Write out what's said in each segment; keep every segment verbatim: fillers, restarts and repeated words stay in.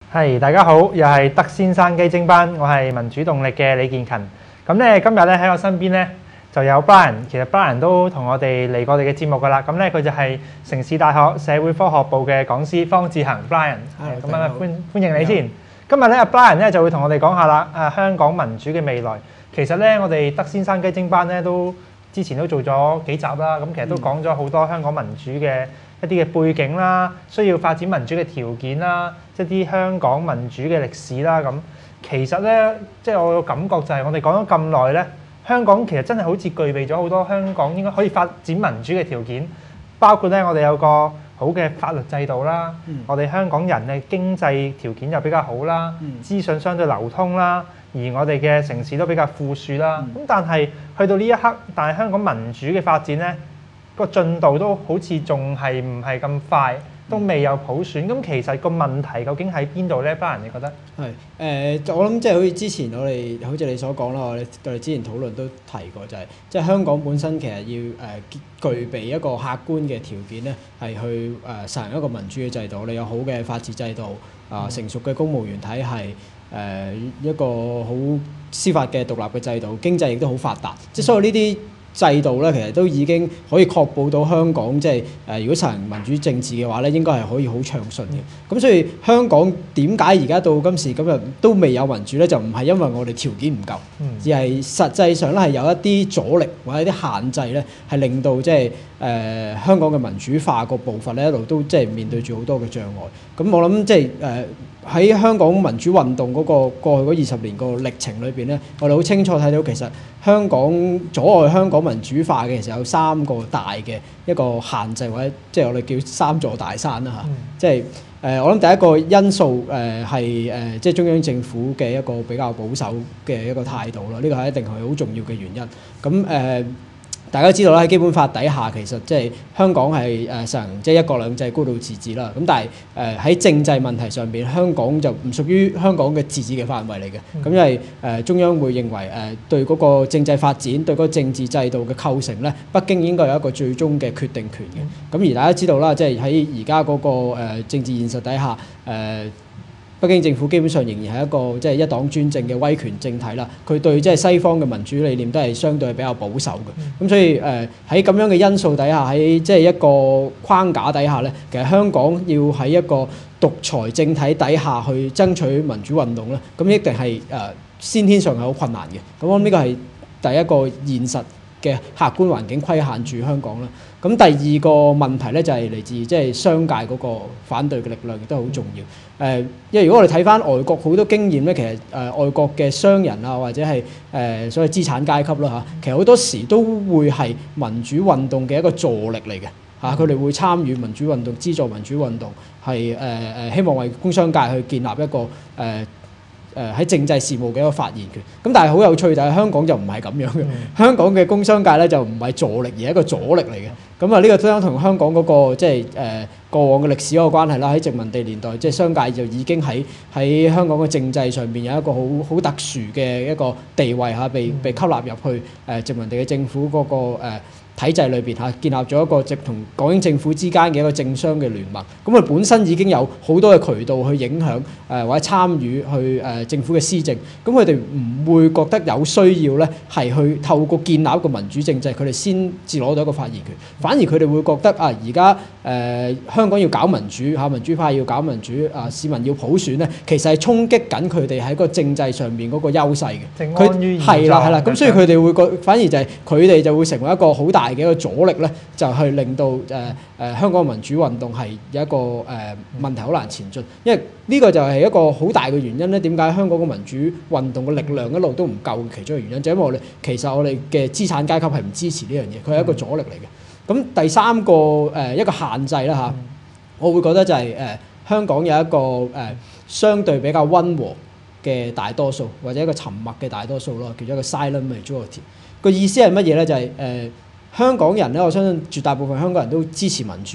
係，大家好，又係德先生雞精班，我係民主動力嘅李建勤。咁咧今日咧喺我身邊咧就有 Brian， 其實 Brian 都同我哋嚟過我哋嘅節目噶啦。咁咧佢就係城市大學社會科學部嘅講師方志恒 Brian。係，咁啊歡歡迎你先。今日咧阿 Brian 咧就會同我哋講下啦，啊香港民主嘅未來。其實咧我哋德先生雞精班咧都之前都做咗幾集啦，咁其實都講咗好多香港民主嘅一啲嘅背景啦，需要發展民主嘅條件啦，即係啲香港民主嘅歷史啦。咁其實咧，即係我嘅感覺就係我哋講咗咁耐咧，香港其實真係好似具備咗好多香港應該可以發展民主嘅條件，包括咧我哋有個好嘅法律制度啦，嗯、我哋香港人嘅經濟條件又比較好啦，嗯、資訊相對流通啦，而我哋嘅城市都比較富庶啦。咁、嗯、但係去到呢一刻，但係香港民主嘅發展咧，個進度都好似仲係唔係咁快，都未有普選。咁其實個問題究竟喺邊度咧？班人你覺得？係誒、 呃，我諗即係好似之前我哋好似你所講啦，我哋我哋之前討論都提過，就係即係香港本身其實要誒、呃、具備一個客觀嘅條件咧，係去誒、呃、實行一個民主嘅制度。你有好嘅法治制度，啊、呃、成熟嘅公務員體系，誒、呃、一個好司法嘅獨立嘅制度，經濟亦都好發達。即係所有呢啲制度咧，其實都已經可以確保到香港即係誒，如果實行民主政治嘅話咧，應該係可以好暢順嘅。咁、嗯、所以香港點解而家到今時今日都未有民主咧？就唔係因為我哋條件唔夠，嗯、而係實際上咧係有一啲阻力或者啲限制咧，係令到即係誒香港嘅民主化個步伐咧一路都即係面對住好多嘅障礙。咁我諗即係誒喺香港民主運動嗰個過去嗰二十年個歷程裏邊咧，我哋好清楚睇到其實香港阻礙香港民主化嘅其實有三個大嘅一個限制，或者即係我哋叫三座大山啦嚇。嗯、即係誒、呃，我諗第一個因素誒係誒，即係中央政府嘅一個比較保守嘅一個態度啦。呢個係一定係好重要嘅原因。咁誒。呃大家知道啦，喺基本法底下，其實即係香港係誒實行即係一國兩制、高度自治啦。咁但係誒喺政制問題上邊，香港就唔屬於香港嘅自治嘅範圍嚟嘅。咁、嗯、因為誒、呃、中央會認為誒、呃、對嗰個政制發展、對嗰個政治制度嘅構成咧，北京應該有一個最終嘅決定權嘅。咁、嗯、而大家知道啦，即係喺而家嗰個、呃、政治現實底下誒。呃北京政府基本上仍然係一個即係一黨專政嘅威權政體啦，佢對即係西方嘅民主理念都係相對係比較保守嘅。咁、嗯、所以誒喺咁樣嘅因素底下，喺即係一個框架底下咧，其實香港要喺一個獨裁政體底下去爭取民主運動咧，咁一定係誒、呃、先天上係好困難嘅。咁我諗呢個係第一個現實嘅客觀環境規限住香港啦。咁第二個問題咧就係嚟自即係商界嗰個反對嘅力量亦都好重要。誒、呃，因為如果我哋睇翻外國好多經驗咧，其實誒、呃、外國嘅商人啊，或者係誒、呃、所謂資產階級啦嚇，其實好多時都會係民主運動嘅一個助力嚟嘅嚇，佢哋會參與民主運動、資助民主運動，係誒誒希望為工商界去建立一個誒。呃誒喺政制事務嘅一個發言權，咁但係好有趣就係香港就唔係咁樣嘅，嗯、香港嘅工商界咧就唔係助力而係一個阻力嚟嘅。咁啊呢個都同香港嗰、那個即係誒過往嘅歷史嗰個關係啦。喺殖民地年代，即係商界就已經喺喺香港嘅政制上邊有一個好好特殊嘅一個地位嚇，被被吸納入去誒、呃、殖民地嘅政府嗰、那個、呃體制裏邊嚇建立咗一個直同港英政府之間嘅一個政商嘅聯盟，咁佢本身已經有好多嘅渠道去影響誒、呃、或者參與去誒、呃、政府嘅施政，咁佢哋唔會覺得有需要咧係去透過建立一個民主政制，佢哋先至攞到一個發言權，反而佢哋會覺得啊而家誒香港要搞民主嚇，民主派要搞民主啊，市民要普選咧，其實係衝擊緊佢哋喺個政制上面嗰個優勢嘅，佢係啦係啦，咁所以佢哋會覺反而就係佢哋就會成為一個好大嘅一個阻力咧，就去令到誒誒、呃呃、香港民主運動係有一個誒、呃、問題好難前進，因為呢個就係一個好大嘅原因咧。點解香港嘅民主運動嘅力量一路都唔夠嘅其中一個原因，就係、因為我哋其實我哋嘅資產階級係唔支持呢樣嘢，佢係一個阻力嚟嘅。咁第三個誒、呃、一個限制啦嚇，啊嗯、我會覺得就係、係、誒、呃、香港有一個誒、呃、相對比較溫和嘅大多數，或者一個沉默嘅大多數咯，叫做一個 silent majority。個意思係乜嘢咧？就係、係、誒。呃香港人咧，我相信絕大部分香港人都支持民主嘅，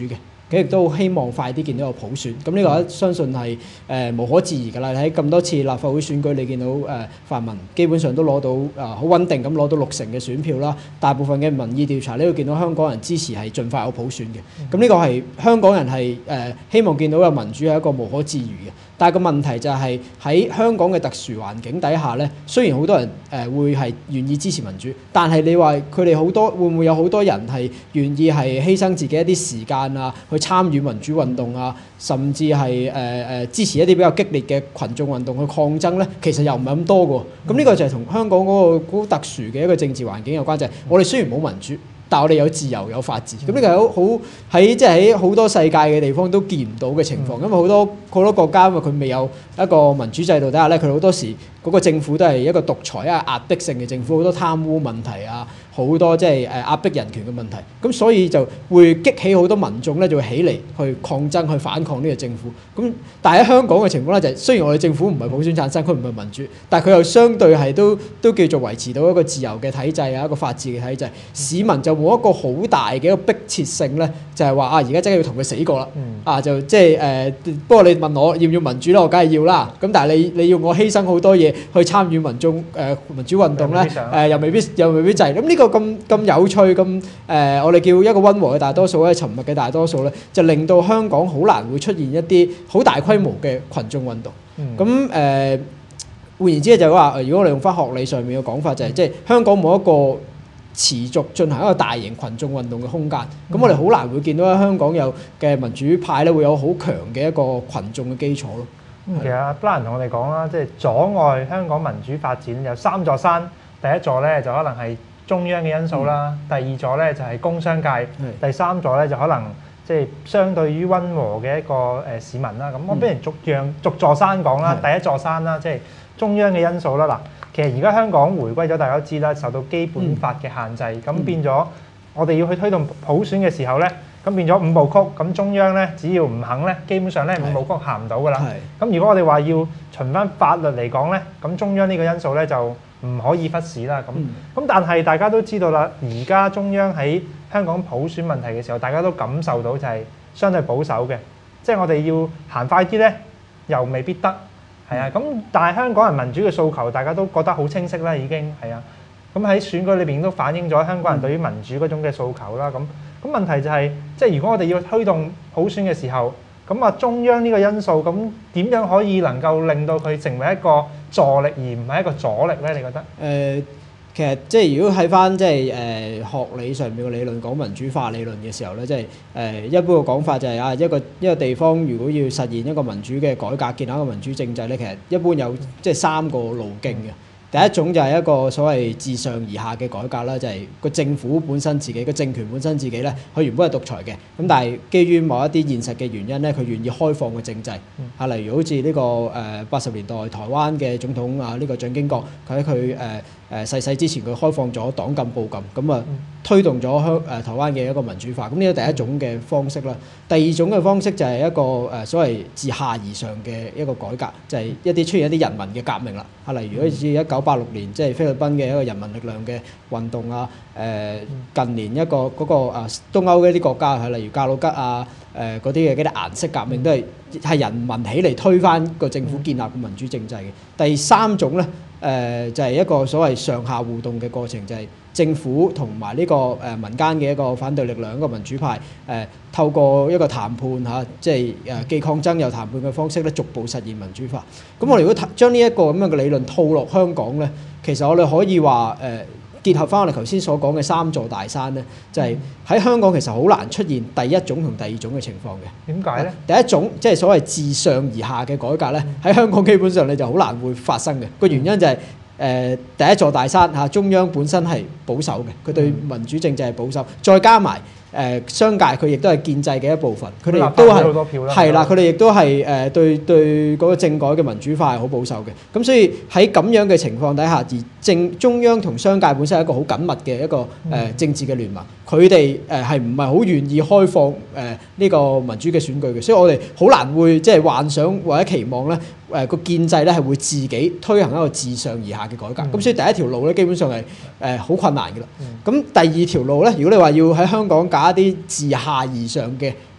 佢亦都希望快啲見到有普選。咁呢個我相信係誒、呃、無可置疑㗎啦。喺咁多次立法會選舉，你見到誒、呃、泛民基本上都攞到啊好、呃、穩定咁攞到六成嘅選票啦。大部分嘅民意調查，你會見到香港人支持係盡快有普選嘅。咁呢個係香港人係誒、呃、希望見到有民主係一個無可置疑嘅。但係個問題就係喺香港嘅特殊環境底下咧，雖然好多人誒、呃、會係願意支持民主，但係你話佢哋好多會唔會有好多人係願意係犧牲自己一啲時間啊，去參與民主運動啊，甚至係誒誒支持一啲比較激烈嘅群眾運動去抗爭咧？其實又唔係咁多嘅。咁呢個就係同香港嗰個好特殊嘅一個政治環境有關，就係、是、我哋雖然冇民主，但係我哋有自由有法治。咁呢個係好好喺即係喺好多世界嘅地方都見唔到嘅情況，因為好多好多國家因為佢未有一個民主制度底下咧，佢好多時嗰個政府都係一個獨裁、一個壓迫性嘅政府，好多貪污問題啊，好多即係誒壓迫人權嘅問題。咁所以就會激起好多民眾咧，就會起嚟去抗爭、去反抗呢個政府。咁但係喺香港嘅情況咧，就係雖然我哋政府唔係普選產生，佢唔係民主，但係佢又相對係都都叫做維持到一個自由嘅體制啊，一個法治嘅體制。市民就冇一個好大嘅一個迫切性咧，就係話啊，而家真係要同佢死過啦。嗯、啊，就即係誒，不過你問我要唔要民主咧，我梗係要啦。咁但係你你要我犧牲好多嘢去參與民眾誒、呃、民主運動咧，誒、呃、又未必又未必就係。咁呢個咁咁有趣咁誒、呃，我哋叫一個溫和嘅大多數咧，沉默嘅大多數咧，就令到香港好難會出現一啲好大規模嘅群眾運動。咁誒、嗯呃、換言之就係話，如果我哋用翻學理上面嘅講法、就係，就係即係香港冇一個持續進行一個大型群眾運動嘅空間。咁、嗯、我哋好難會見到喺香港有嘅民主派咧，會有好強嘅一個群眾嘅基礎咯。 嗯、其實阿 Brian 同我哋講啦，即係阻礙香港民主發展有三座山。第一座咧就可能係中央嘅因素啦，嗯、第二座咧就係工商界，嗯、第三座咧就可能即係相對於溫和嘅一個誒市民啦。咁我不如逐樣逐座山講啦。嗯、第一座山啦，即係中央嘅因素啦。嗱，其實而家香港回歸咗，大家都知啦，受到基本法嘅限制，咁、嗯、變咗我哋要去推動普選嘅時候咧。咁變咗五部曲，咁中央咧只要唔肯咧，基本上咧五部曲行唔到噶啦。咁如果我哋話要循翻法律嚟講咧，咁中央呢個因素咧就唔可以忽視啦。咁咁、嗯、但係大家都知道啦，而家中央喺香港普選問題嘅時候，大家都感受到就係相對保守嘅，即係我哋要行快啲咧，又未必得。係啊，咁但係香港人民主嘅訴求，大家都覺得好清晰啦，已經係啊。咁喺選舉裏邊都反映咗香港人對於民主嗰種嘅訴求啦。咁咁問題就係、是，即係如果我哋要推動普選嘅時候，咁啊中央呢個因素，咁點樣可以能夠令到佢成為一個助力而唔係一個阻力咧？你覺得？誒、呃， 其實即係如果喺翻即係誒、呃、學理上面嘅理論講民主化理論嘅時候咧，即係誒、呃、一般嘅講法就係、是、啊一個一個地方如果要實現一個民主嘅改革，建立一個民主政制咧，其實一般有即係三個路徑嘅。第一種就係一個所謂自上而下嘅改革啦，就係、是、個政府本身自己個政權本身自己咧，佢原本係獨裁嘅，咁但係基於某一啲現實嘅原因咧，佢願意開放個政制，嚇、嗯，例如好似呢、這個誒八十年代台灣嘅總統啊，呢、這個蔣經國，佢喺佢誒誒逝世之前，佢開放咗黨禁報禁，咁啊推動咗香誒台灣嘅一個民主化，咁呢個第一種嘅方式啦。第二種嘅方式就係一個誒所謂自下而上嘅一個改革，就係、是、一啲出現一啲人民嘅革命啦，嚇，例如好似一九八六年即係菲律賓嘅一個人民力量嘅運動啊，誒、呃、近年一個嗰、那個啊東歐嘅一啲國家係例如格魯吉亞誒嗰啲嘅嗰啲顏色革命都係係人民起嚟推翻個政府建立個民主政制嘅。第三種咧誒、呃、就係、是、一個所謂上下互動嘅過程，就係、是、政府同埋呢個誒、呃、民間嘅一個反對力量一個民主派誒、呃、透過一個談判嚇、啊，即係誒既抗爭又談判嘅方式咧，逐步實現民主化。咁我哋如果將呢一個咁樣嘅理論套落香港咧，其實我哋可以話誒、呃、結合翻我哋頭先所講嘅三座大山咧，就係、是、喺香港其實好難出現第一種同第二種嘅情況嘅。點解咧？第一種即係所謂自上而下嘅改革咧，喺香港基本上你就好難會發生嘅。個原因就係、是、誒、呃、第一座大山嚇，中央本身係保守嘅，佢對民主政制係保守，再加埋。誒、呃、商界佢亦都係建制嘅一部分，佢哋亦都係係啦，佢哋亦都係誒對對嗰個政改嘅民主化係好保守嘅。咁所以喺咁樣嘅情況底下，而政中央同商界本身係一個好緊密嘅一個誒、呃、政治嘅聯盟，佢哋誒係唔係好願意開放誒呢、呃這個民主嘅選舉嘅？所以我哋好難會即係幻想或者期望咧誒個建制咧係會自己推行一個自上而下嘅改革。咁、嗯、所以第一條路咧基本上係誒好困難嘅啦。咁、嗯、第二條路咧，如果你話要喺香港搞一啲自下而上嘅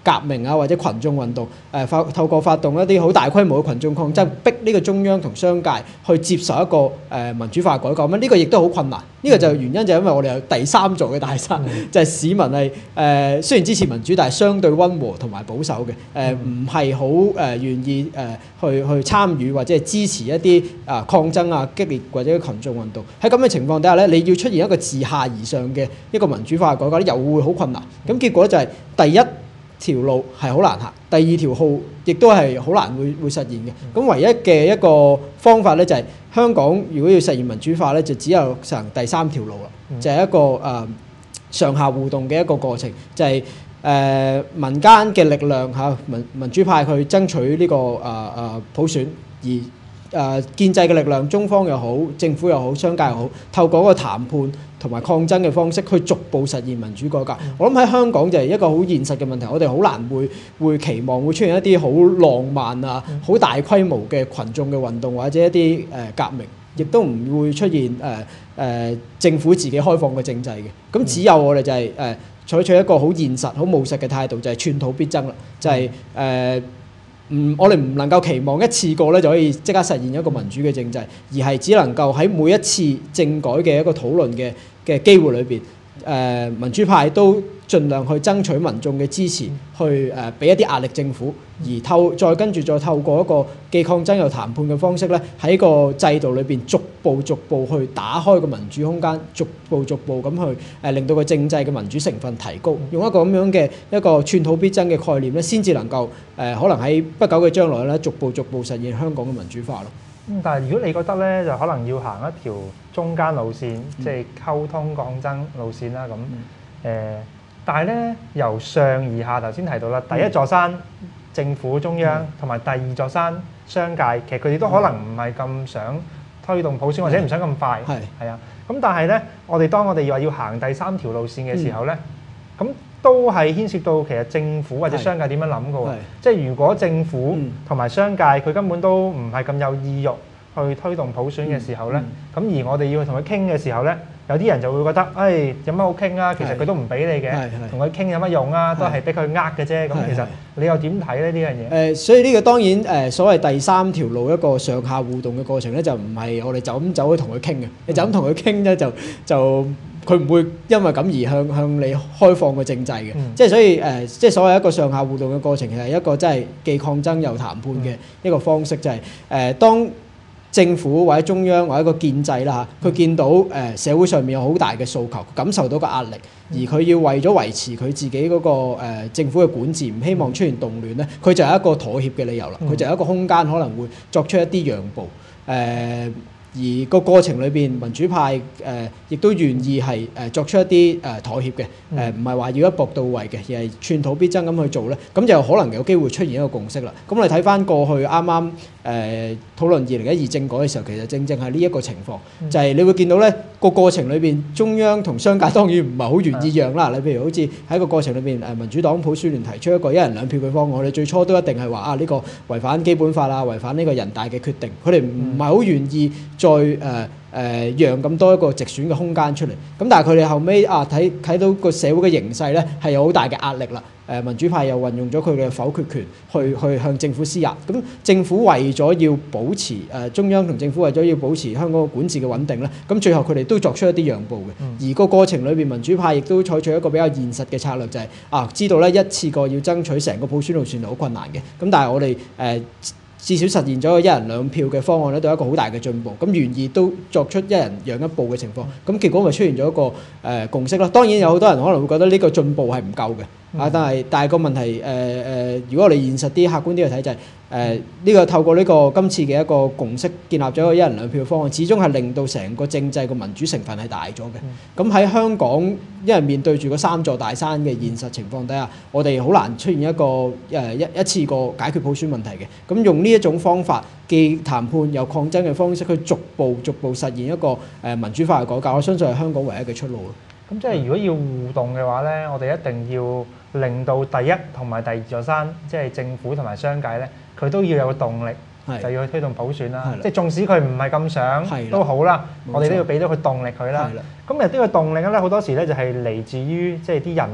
革命啊或者群眾運動，誒、呃、發透過發動一啲好大規模嘅群眾抗爭，逼呢個中央同商界去接受一個誒、呃、民主化改革。咁呢個亦都好困難。呢、這個就原因就係因為我哋有第三座嘅大山，嗯、就係市民係誒、呃、雖然支持民主，但係相對溫和同埋保守嘅，誒唔係好誒願意誒、呃、去去參與或者係支持一啲啊、呃、抗爭啊激烈或者群眾運動。喺咁嘅情況底下咧，你要出現一個自下而上嘅一個民主化改革咧，又會好困難。咁結果就係第一條路係好難行，第二條號亦都係好難會會實現嘅。咁唯一嘅一個方法咧，就係香港如果要實現民主化咧，就只有行第三條路啦，嗯、就係一個誒、呃、上下互動嘅一個過程，就係、是、誒、呃、民間嘅力量嚇民民主派去爭取呢、這個誒誒、呃、普選，而誒、呃、建制嘅力量，中方又好，政府又好，商界又好，透過一個談判同埋抗爭嘅方式去逐步實現民主改革。嗯、我諗喺香港就係一個好現實嘅問題，我哋好難會會期望會出現一啲好浪漫啊、好、嗯、大規模嘅群眾嘅運動或者一啲誒、呃、革命，亦都唔會出現誒誒、呃呃、政府自己開放嘅政制嘅。咁只有我哋就係、是、誒、呃、採取一個好現實、好務實嘅態度，就係、是、寸土必爭啦，就係、是、誒。呃唔，我哋唔能夠期望一次過咧就可以即刻實現一個民主嘅政制，而係只能夠喺每一次政改嘅一個討論嘅嘅機會裏邊，誒、呃、民主派都盡量去爭取民眾嘅支持，去誒俾、呃、一啲壓力政府，而透再跟住再透過一個既抗爭又談判嘅方式咧，喺個制度裏邊逐步逐步去打開個民主空間，逐步逐步咁去誒、呃、令到個政制嘅民主成分提高，用一個咁樣嘅一個寸土必爭嘅概念咧，先至能夠誒、呃、可能喺不久嘅將來咧，逐步逐步實現香港嘅民主化咯。 嗯，但係如果你覺得咧，就可能要行一條中間路線，即係溝通抗爭路線啦，咁誒。呃但係咧，由上而下，頭先提到啦，第一座山政府中央，同埋第二座山商界，其實佢哋都可能唔係咁想推動普選，或者唔想咁快，係係啊。咁但係咧，我哋當我哋話要行第三條路線嘅時候咧，咁、嗯、都係牽涉到其實政府或者商界點樣諗嘅喎。即係如果政府同埋商界佢根本都唔係咁有意欲去推動普選嘅時候咧，咁、嗯嗯、而我哋要去同佢傾嘅時候咧，有啲人就會覺得，誒、哎、有乜好傾啊？其實佢都唔俾你嘅，同佢傾有乜用啊？都係俾佢呃嘅啫。咁其實你又點睇咧呢樣嘢？誒、呃， 所以呢個當然誒、呃，所謂第三條路一個上下互動嘅過程咧，就唔係我哋就咁走去同佢傾嘅。你就咁同佢傾咧，就就佢唔會因為咁而向向你開放個政制嘅。嗯、即係所以誒、呃，即係所謂一個上下互動嘅過程，其實係一個真係既抗爭又談判嘅一個方式，就係、是、誒、呃、當政府或者中央或者一個建制啦嚇，佢見到誒、呃、社會上面有好大嘅訴求，感受到個壓力，而佢要為咗維持佢自己嗰、那個、呃、政府嘅管治，唔希望出現動亂咧，佢就有一個妥協嘅理由啦，佢就有一個空間可能會作出一啲讓步誒。呃而個過程裏邊，民主派誒亦、呃、都願意係誒、呃、作出一啲誒、呃、妥協嘅，誒唔係話要一步到位嘅，而係寸土必爭咁去做咧，咁就可能有機會出現一個共識啦。咁我哋睇翻過去啱啱誒討論二零一二政改嘅時候，其實正正係呢一個情況，嗯、就係你會見到咧個過程裏邊，中央同商界當然唔係好願意讓啦。你譬如好似喺個過程裏邊，誒民主黨普選聯提出一個一人兩票嘅方案，我哋最初都一定係話啊呢、呢個違反基本法啊，違反呢個人大嘅決定，佢哋唔係好願意再誒誒、呃呃、讓咁多一個直選嘅空間出嚟，咁但係佢哋後尾啊睇睇到個社會嘅形勢咧係有好大嘅壓力啦，誒、呃、民主派又運用咗佢嘅否決權去去向政府施壓，咁政府為咗要保持誒、呃、中央同政府為咗要保持香港嘅管治嘅穩定咧，咁最後佢哋都作出一啲讓步嘅，嗯、而個過程裏邊民主派亦都採取一個比較現實嘅策略，就係、是、啊知道咧一次過要爭取成個普選路線係好困難嘅，咁但係我哋誒。呃至少實現咗個一人兩票嘅方案咧，都有一個好大嘅進步。咁願意都作出一人讓一步嘅情況，咁結果咪出現咗一個誒、呃、共識咯。當然有好多人可能會覺得呢個進步係唔夠嘅，嗯、啊，但係但係個問題誒誒、呃，如果我哋現實啲、客觀啲去睇就係誒呢個透過呢個今次嘅一個共識，建立咗一個一人兩票嘅方案，始終係令到成個政制個民主成分係大咗嘅。咁喺、嗯、香港，因為面對住個三座大山嘅現實情況底下，我哋好難出現一個誒一一次過解決普選問題嘅。咁用呢一種方法，既談判又抗爭嘅方式，去逐步逐步實現一個誒民主化嘅改革，我相信係香港唯一嘅出路咯。咁即係如果要互動嘅話咧，我哋一定要令到第一同埋第二座山，即係政府同埋商界咧，佢都要有個動力，的就要去推動普選啦。的即係縱使佢唔係咁想的都好啦，的我哋都要俾到佢動力佢啦。咁其實呢個動力咧，好多時咧就係嚟自於即係啲人民。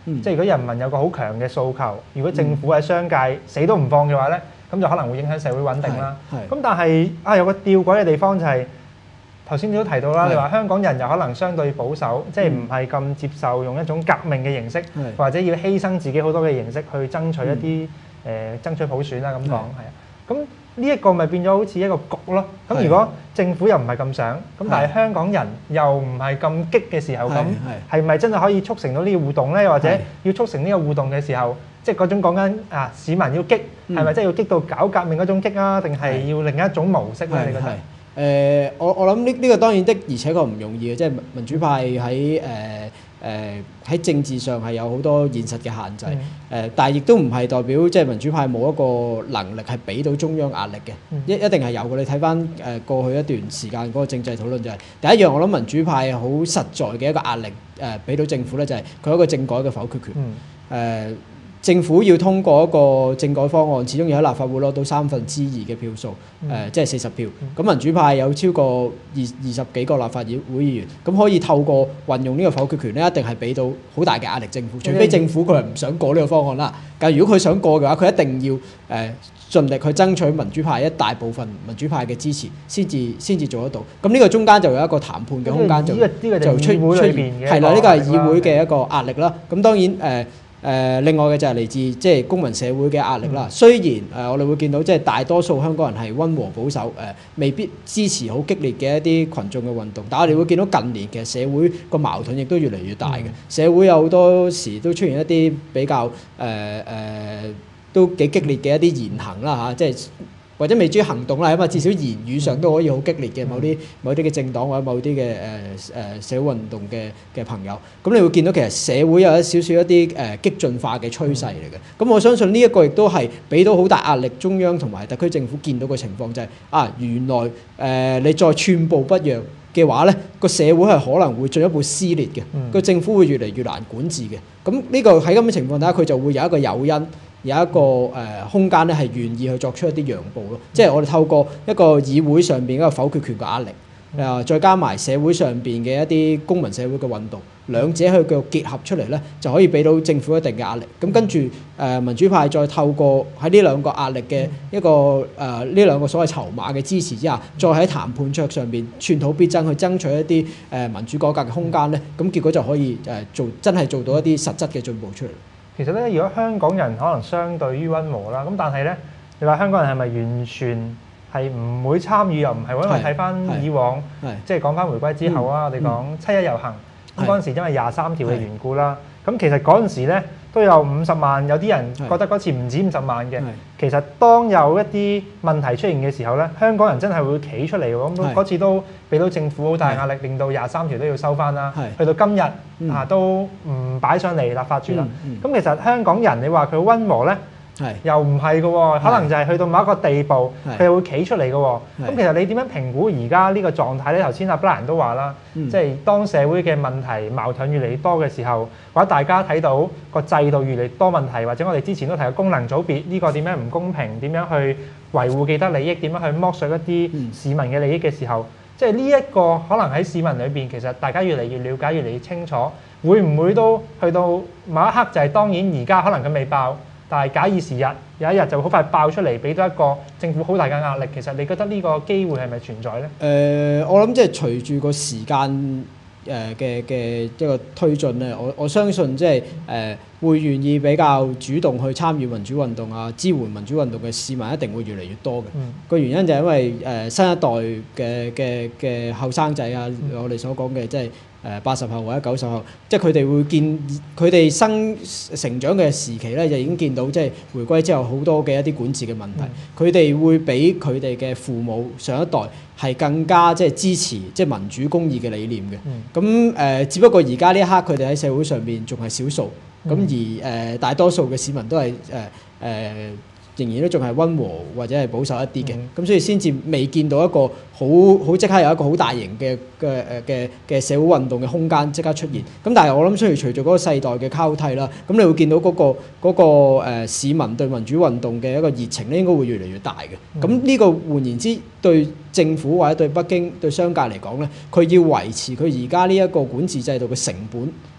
嗯即係如果人民有個好強嘅訴求，如果政府喺商界死都唔放嘅話咧，咁就可能會影響社會穩定啦。 係咁但係啊，有個吊詭嘅地方就係頭先你都提到啦， 係你話香港人又可能相對保守，即係唔係咁接受用一種革命嘅形式， 係或者要犧牲自己好多嘅形式去爭取一啲誒、呃、爭取普選啦咁講係啊。咁呢一個咪變咗好似一個局咯。咁係如果政府又唔係咁想，咁但係係香港人又唔係咁激嘅時候，咁係係咪真係可以促成到呢個互動咧？或者係要促成呢個互動嘅時候，即係嗰種講緊啊市民要激， 嗯係咪真係要激到搞革命嗰種激啊？定係要另一種模式咧？你覺得？ 誒、呃我我諗呢呢個當然的，而且確唔容易嘅，即係民主派喺誒誒喺政治上係有好多現實嘅限制，誒、 嗯但係亦都唔係代表即係民主派冇一個能力係俾到中央壓力嘅， 嗯一一定係有嘅。你睇翻誒過去一段時間嗰個政制討論就係、第一樣，我諗民主派好實在嘅一個壓力誒俾、到政府咧，就係佢有一個政改嘅否決權，誒、 嗯政府要通過一個政改方案，始終要喺立法會攞到三分之二嘅票數，誒、 嗯即係四十票。咁、民主派有超過二二十幾個立法議會議員，咁可以透過運用呢個否決權咧，一定係俾到好大嘅壓力政府。除非政府佢係唔想過呢個方案啦，但係如果佢想過嘅話，佢一定要誒、呃、盡力去爭取民主派一大部分民主派嘅支持，先至先至做得到。咁呢個中間就有一個談判嘅空間就呢個呢個就出議會出現裏邊嘅係啦，呢個係議一個壓力啦會嘅一個壓力啦。咁當然誒。呃誒、呃另外嘅就係嚟自即係公民社會嘅壓力啦。雖然誒、呃我哋會見到即係大多數香港人係溫和保守，誒、呃未必支持好激烈嘅一啲群眾嘅運動，但係我哋會見到近年其實社會個矛盾亦都越嚟越大嘅。 嗯社會有好多時都出現一啲比較誒誒、呃呃都幾激烈嘅一啲言行啦嚇、即係。或者未至於行動啦，因為至少言語上都可以好激烈嘅某啲某啲嘅政黨或者某啲嘅誒誒社會運動嘅嘅朋友，咁你會見到其實社會有一少少一啲誒激進化嘅趨勢嚟嘅。咁我相信呢一個亦都係俾到好大壓力中央同埋特區政府見到嘅情況就係、啊原來誒、呃你再寸步不讓嘅話咧，個社會係可能會進一步撕裂嘅，個、 嗯政府會越嚟越難管治嘅。咁呢個喺咁嘅情況底下，佢就會有一個誘因。有一個誒、呃、空間咧，係願意去作出一啲讓步咯。即係我哋透過一個議會上邊一個否決權嘅壓力，誒、呃、再加埋社會上邊嘅一啲公民社會嘅運動，兩者去腳結合出嚟咧，就可以俾到政府一定嘅壓力。咁跟住誒、呃、民主派再透過喺呢兩個壓力嘅一個誒呢兩個所謂籌碼嘅支持之下，再喺談判桌上邊寸土必爭去爭取一啲誒、呃、民主改革嘅空間咧，咁結果就可以誒、呃、做真係做到一啲實質嘅進步出嚟。 其實咧，如果香港人可能相對於溫和啦，咁但係咧，你話香港人係咪完全係唔會參與又唔係喎？因為睇翻以往， 係即係講翻回歸之後啊，我哋講七一遊行，咁嗰陣時因為廿三條嘅緣故啦，咁其實嗰陣時咧都有五十萬，有啲人覺得嗰次唔止五十萬嘅。其實當有一啲問題出現嘅時候咧，香港人真係會企出嚟喎。咁嗰次都俾到政府好大壓力，令到廿三條都要收翻啦。去到今日啊，都唔擺上嚟立法住啦。咁其實香港人你話佢溫和咧？又唔係嘅喎，可能就係去到某一個地步，佢又會企出嚟嘅喎。咁其實你點樣評估而家呢個狀態咧？頭先阿 Brian 都話啦，即係當社會嘅問題矛盾越嚟越多嘅時候，或者大家睇到個制度越嚟越多問題，或者我哋之前都提過功能組別呢個點樣唔公平，點樣去維護既得利益，點樣去剝削一啲市民嘅利益嘅時候，即係呢一個可能喺市民裏邊，其實大家越嚟越了解，越嚟越清楚，會唔會都去到某一刻就係當然而家可能佢未爆。但係假以時日，有一日就好快爆出嚟，俾到一個政府好大嘅壓力。其實你覺得呢個機會係咪存在咧？誒、 呃，我諗即係隨住個時間誒嘅嘅一個推進咧，我我相信即係誒會願意比較主動去參與民主運動啊、支援民主運動嘅市民一定會越嚟越多嘅。個、嗯、原因就係因為誒、呃、新一代嘅嘅嘅後生仔啊，嗯、我哋所講嘅即係。誒八十後或者九十後，即係佢哋會見佢哋生成長嘅時期咧，就已經見到即係回歸之後好多嘅一啲管治嘅問題。佢哋、嗯、會比佢哋嘅父母上一代係更加即係支持即係民主公義嘅理念嘅。咁誒、嗯呃，只不過而家呢一刻佢哋喺社會上邊仲係少數，咁、嗯、而誒、呃、大多數嘅市民都係誒誒。呃呃仍然都仲係溫和或者係保守一啲嘅，咁、嗯、所以先至未見到一個好好即刻有一個好大型嘅嘅誒嘅嘅社會運動嘅空間即刻出現。咁但係我諗，雖然隨住嗰個世代嘅交替啦，咁你會見到嗰、嗰個嗰、嗰個呃、市民對民主運動嘅一個熱情咧，應該會越嚟越大嘅。咁呢、嗯、個換言之，對政府或者對北京對商界嚟講咧，佢要維持佢而家呢一個管治制度嘅成本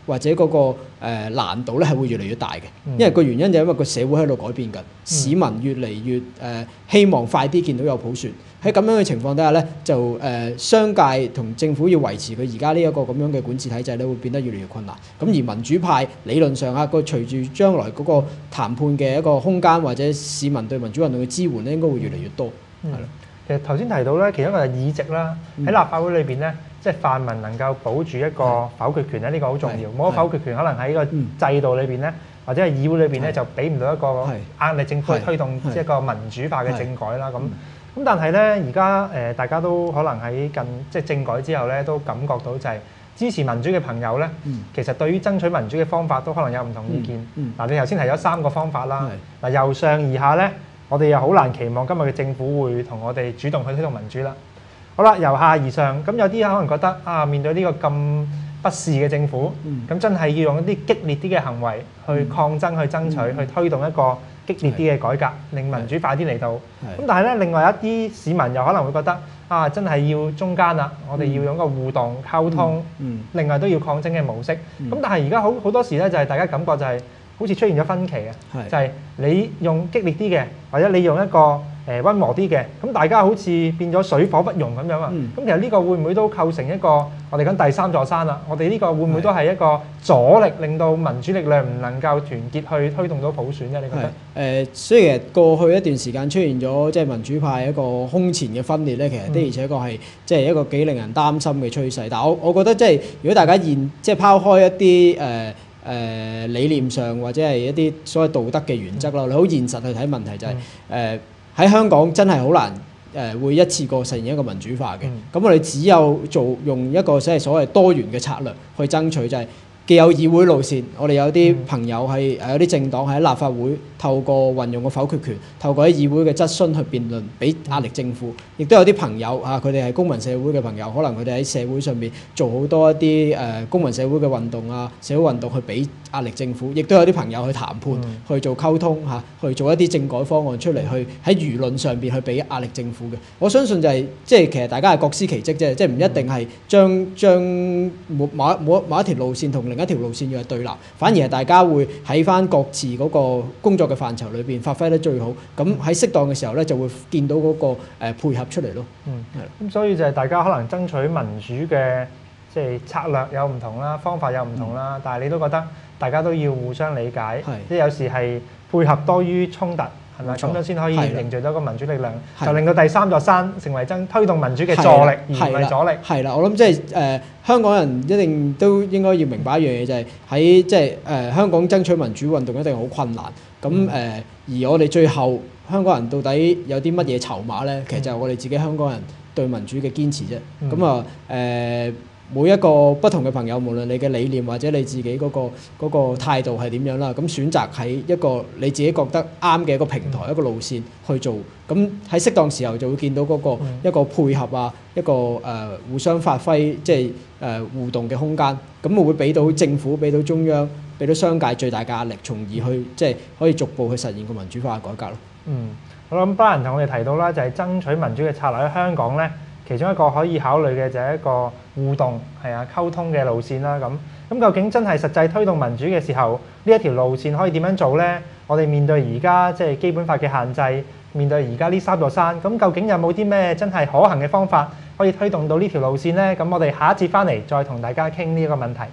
或者嗰、個誒、呃、難度咧係會越嚟越大嘅， 嗯因為個原因就係因為個社會喺度改變緊，市民越嚟越誒、呃、希望快啲見到有普選。喺咁樣嘅情況底下咧，就誒、呃、商界同政府要維持佢而家呢一個咁樣嘅管治體制咧，會變得越嚟越困難。咁而民主派理論上啊，個隨住將來嗰個談判嘅一個空間，或者市民對民主運動嘅支援咧，應該會越嚟越多。係咯、 嗯，其實頭先提到咧，其中一個係議席啦，喺立法會裏邊咧，即係泛民能夠保住一個否決權咧，呢、呢個好重要。冇咗否決權，可能喺個制度裏邊咧，或者係議會裏邊咧，就俾唔到一個壓力政府去推動即係一個民主化嘅政改啦。咁咁但係咧，而家誒大家都可能喺近即係政改之後咧，都感覺到就係支持民主嘅朋友咧， 嗯、 其實對於爭取民主嘅方法都可能有唔同意見。嗱、 嗯嗯， 你頭先提咗三個方法啦。嗱，由上而下咧，我哋又好難期望今日嘅政府會同我哋主動去推動民主啦。好啦，由下而上，咁有啲可能覺得啊，面對呢個咁不是嘅政府，咁、嗯、真係要用一啲激烈啲嘅行為去抗爭、去爭取、嗯、去推動一個激烈啲嘅改革，令民主快啲嚟到。咁但係咧，另外一啲市民又可能會覺得啊，真係要中間啦，我哋要用一個互動溝通，嗯嗯、另外都要抗爭嘅模式。咁、嗯、但係而家好好多時咧，就係大家感覺就係好似出現咗分歧嘅，就係你用激烈啲嘅，或者你用一個誒溫和啲嘅，咁大家好似變咗水火不容咁樣啊！咁、嗯、其實呢個會唔會都構成一個我哋講第三座山啦？我哋呢個會唔會都係一個阻力，令到民主力量唔能夠團結去推動到普選咧？你覺得？誒、 呃，所以其實過去一段時間出現咗即係民主派一個空前嘅分裂咧，其實的而且確係即係一個幾令人擔心嘅趨勢。但係我我覺得即係如果大家現即係拋開一啲誒。呃誒、呃、理念上或者係一啲所謂道德嘅原則啦，你好現實去睇問題就係誒喺香港真係好難誒、呃、會一次過實現一個民主化嘅。咁、嗯、我哋只有做用一個即係所謂多元嘅策略去爭取，就係、是、既有議會路線，我哋有啲朋友係誒有啲政黨喺立法會透過運用個否決權，透過喺議會嘅質詢去辯論，俾壓力政府。亦都有啲朋友嚇，佢哋係公民社會嘅朋友，可能佢哋喺社會上面做好多一啲誒、呃、公民社會嘅運動啊，社會運動去俾壓力政府。亦都有啲朋友去談判，嗯、去做溝通嚇、啊，去做一啲政改方案出嚟，去喺輿論上邊去俾壓力政府嘅。我相信就係、是、即係其實大家係各司其職啫，即係唔一定係將將某某某某一條路線同另一條路線要係對立，反而係大家會喺翻各自嗰個工作嘅範疇裏邊發揮得最好。咁喺適當嘅時候咧，就會見到嗰、那個、呃、配合出嚟咯。 嗯，係。咁所以就係大家可能爭取民主嘅即係策略有唔同啦，方法有唔同啦，嗯、但係你都覺得大家都要互相理解，即係有時係配合多於衝突，係咪？咁樣先可以凝聚到一個民主力量，就令到第三座山成為爭推動民主嘅助力，而唔係阻力。係啦，我諗即係誒香港人一定都應該要明白一樣嘢，就係喺即係誒香港爭取民主運動一定好困難。咁誒、呃，而我哋最後香港人到底有啲乜嘢籌碼咧？其實就係我哋自己香港人對民主嘅堅持啫。咁啊誒。每一個不同嘅朋友，無論你嘅理念或者你自己嗰個嗰個態度係點樣啦，咁選擇喺一個你自己覺得啱嘅一個平台、一個路線去做，咁喺適當時候就會見到嗰個一個配合啊，一個誒互相發揮，即係誒互動嘅空間，咁會會俾到政府、俾到中央、俾到商界最大嘅壓力，從而去即係可以逐步去實現個民主化嘅改革咯。嗯，我諗 Brian 同我哋提到啦，就係爭取民主嘅策略喺香港咧。其中一個可以考慮嘅就係一個互動係啊溝通嘅路線啦。咁咁究竟真係實際推動民主嘅時候，呢一條路線可以點樣做呢？我哋面對而家即係基本法嘅限制，面對而家呢三座山，咁究竟有冇啲咩真係可行嘅方法可以推動到呢條路線呢？咁我哋下一節翻嚟再同大家傾呢一個問題。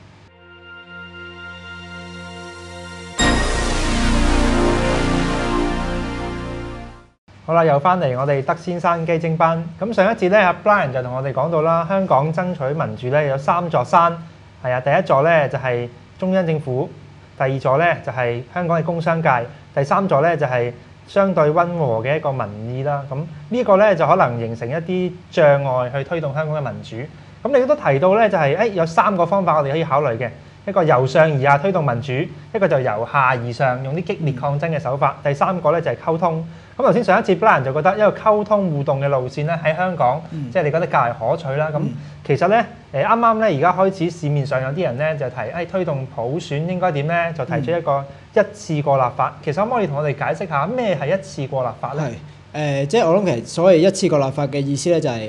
好啦，又翻嚟我哋德先生基精班。咁上一節咧，阿 Brian 就同我哋講到啦，香港爭取民主咧有三座山，係啊，第一座咧就係中央政府，第二座咧就係香港嘅工商界，第三座咧就係相對溫和嘅一個民意啦。咁呢個咧就可能形成一啲障礙去推動香港嘅民主。咁你都提到咧就係誒有三個方法我哋可以考慮嘅，一個由上而下推動民主，一個就由下而上用啲激烈抗爭嘅手法，第三個咧就係溝通。咁頭先上一節 Brian 就覺得一個溝通互動嘅路線咧喺香港，嗯、即係你覺得較為可取啦。咁、嗯、其實咧誒啱啱咧而家開始市面上有啲人咧就提誒、哎、推動普選應該點咧，就提出一個一次過立法。嗯、其實可唔可以同我哋解釋下咩係一次過立法咧？係誒、呃，即係我諗其實所謂一次過立法嘅意思咧就係、是、誒。呃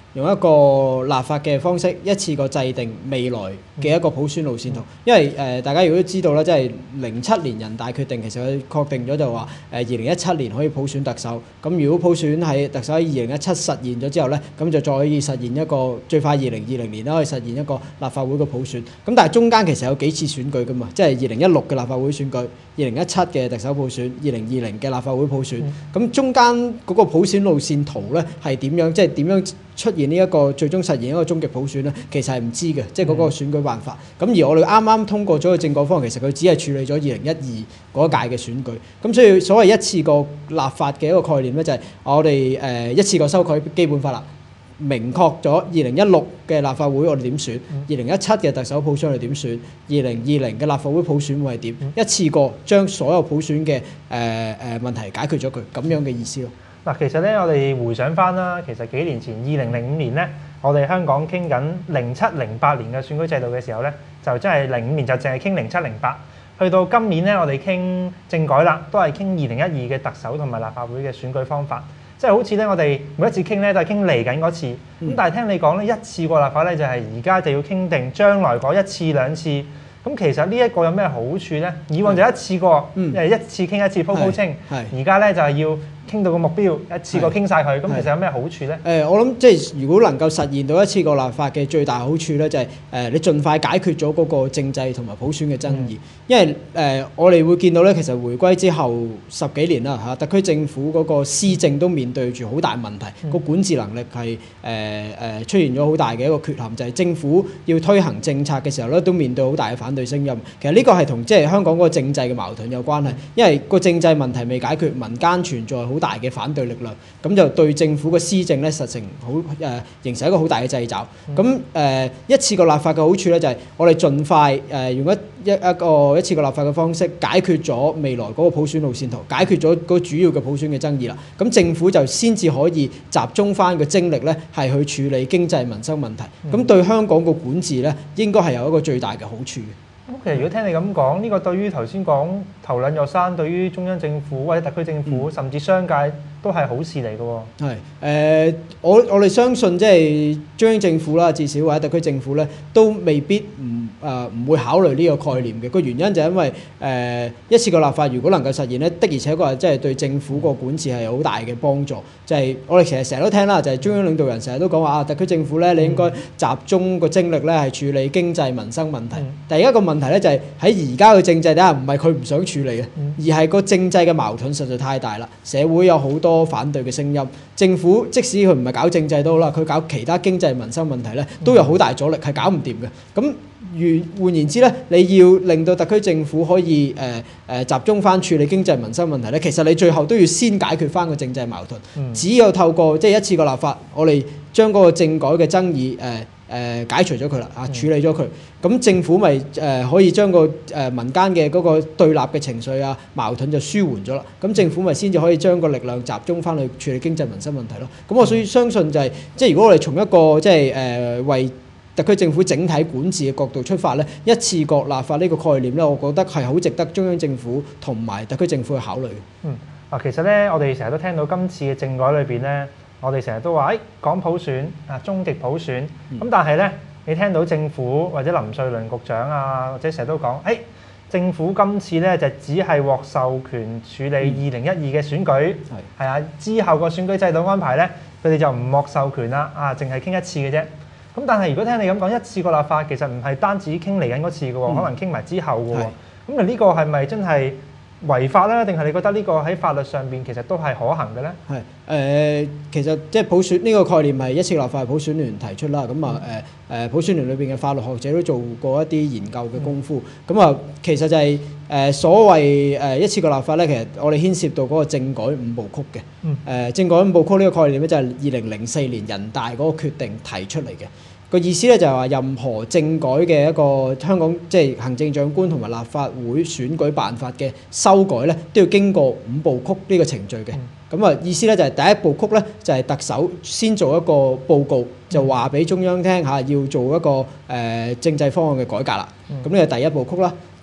用一個立法嘅方式一次過制定未來嘅一個普選路線圖。因為誒、呃、大家如果都知道啦，即係零七年人大決定其實佢確定咗就話誒二零一七年可以普選特首。咁如果普選喺特首喺二零一七實現咗之後咧，咁就再可以實現一個最快二零二零年啦，可以實現一個立法會嘅普選。咁但係中間其實有幾次選舉㗎嘛，即係二零一六嘅立法會選舉、二零一七嘅特首普選、二零二零嘅立法會普選。咁、嗯、中間嗰個普選路線圖咧係點樣？即係點樣出現呢一個最終實現一個終極普選咧？其實係唔知嘅，即係嗰個選舉辦法。咁、嗯、而我哋啱啱通過咗個政改方案，其實佢只係處理咗二零一二嗰一屆嘅選舉。咁所以所謂一次過立法嘅一個概念咧，就係我哋誒、呃、一次過修改基本法啦。明確咗二零一六嘅立法會我哋點選，二零一七嘅特首普選我哋點選，二零二零嘅立法會普選會係點？嗯、一次過將所有普選嘅誒誒問題解決咗佢，咁樣嘅意思咯。 嗱，其實咧我哋回想翻啦，其實幾年前二零零五年咧，我哋香港傾緊零七零八年嘅選舉制度嘅時候咧，就真係零五年就淨係傾零七零八，去到今年咧我哋傾政改啦，都係傾二零一二嘅特首同埋立法會嘅選舉方法。即係好似咧，我哋每一次傾咧都係傾嚟緊嗰次，咁、嗯、但係聽你講咧一次過立法咧就係而家就要傾定將來嗰一次兩次，咁其實呢一個有咩好處咧？以往就一次過，誒、嗯、一次傾一次鋪鋪清，而家咧就係要傾到個目標，一次過傾晒佢，咁其實有咩好處咧？誒、 呃，我諗即係如果能夠實現到一次過立法嘅最大好處咧，就係、是、誒、呃、你盡快解決咗嗰個政制同埋普選嘅爭議，嗯、因為誒、呃、我哋會見到咧，其實回歸之後十幾年啦嚇，特區政府嗰個施政都面對住好大問題，個、嗯、管治能力係誒誒出現咗好大嘅一個缺陷，就係、是、政府要推行政策嘅時候咧，都面對好大嘅反對聲音。其實呢個係同即係香港嗰個政制嘅矛盾有關係，因為個政制問題未解決，民間存在好大嘅反對力量，咁就對政府嘅施政咧實成好誒、呃、形成一個好大嘅掣肘。咁誒、呃、一次過立法嘅好處咧就係我哋盡快誒、呃、用一一一個一次過立法嘅方式解決咗未來嗰個普選路線圖，解決咗嗰主要嘅普選嘅爭議啦。咁政府就先至可以集中翻個精力咧係去處理經濟民生問題。咁、嗯、對香港個管治咧應該係有一個最大嘅好處嘅。 咁其實如果聽你咁講，呢、這個對於頭先講頭兩座山，對於中央政府或者特區政府，嗯、甚至商界都係好事嚟嘅喎。 係誒、呃，我我哋相信即係中央政府啦，至少或者特區政府咧，都未必唔誒唔會考慮呢個概念嘅。個原因就係因為誒、呃、一次過立法，如果能夠實現咧，的而且確係即係對政府個管治係有好大嘅幫助。就係、是、我哋其實成日都聽啦，就係、是、中央領導人成日都講話啊，特區政府咧，你應該集中個精力咧係處理經濟民生問題。嗯、第一個問題咧就係喺而家嘅政制底下，唔係佢唔想處理嘅，嗯、而係個政制嘅矛盾實在太大啦。社會有好多反對嘅聲音，政府即使佢唔係搞政制都好啦，佢搞其他經濟民生問題咧，都有好大阻力，係搞唔掂嘅。咁換換言之咧，你要令到特區政府可以誒誒、呃呃、集中翻處理經濟民生問題咧，其實你最後都要先解決翻個政制矛盾。嗯、只有透過即係一次過立法，我哋將嗰個政改嘅爭議誒誒、呃呃、解除咗佢啦，啊處理咗佢，咁、嗯、政府咪誒、呃、可以將個誒、呃、民間嘅嗰個對立嘅情緒啊矛盾就舒緩咗啦。咁政府咪先至可以將個力量集中翻去處理經濟民生問題咯。咁我所以相信就係、是、即係如果我哋從一個即係誒、呃、為特區政府整體管治嘅角度出發咧，一次過立法呢個概念咧，我覺得係好值得中央政府同埋特區政府去考慮嘅。 嗯，嗱，其實咧，我哋成日都聽到今次嘅政改裏邊咧，我哋成日都話誒講普選啊，終極普選。咁、嗯、但係咧，你聽到政府或者林瑞麟局長啊，或者成日都講誒，政府今次咧就只係獲授權處理二零一二嘅選舉，係、嗯、啊，之後個選舉制度安排咧，佢哋就唔獲授權啦，啊，淨係傾一次嘅啫。咁但係如果聽你咁講，一次過立法其實唔係單止傾嚟緊嗰次嘅喎，嗯、可能傾埋之後嘅喎。咁啊呢個係咪真係違法咧？定係你覺得呢個喺法律上邊其實都係可行嘅咧？係誒、 呃，其實即係普選呢個概念係一次立法係普選聯提出啦。咁啊誒誒，普選聯裏邊嘅法律學者都做過一啲研究嘅功夫。咁啊、嗯，其實就係、是、誒、呃、所謂誒一次過立法咧，其實我哋牽涉到嗰個政改五部曲嘅。誒、嗯呃、政改五部曲呢個概念咧，就係二零零四年人大嗰個決定提出嚟嘅。個意思咧就係話，任何政改嘅一個香港即係行政長官同埋立法會選舉辦法嘅修改咧，都要經過五部曲呢個程序嘅。咁啊、嗯、意思咧就係第一部曲咧就係特首先做一個報告，就話俾中央聽嚇，要做一個誒、呃、政制方案嘅改革啦。咁呢個第一部曲啦。第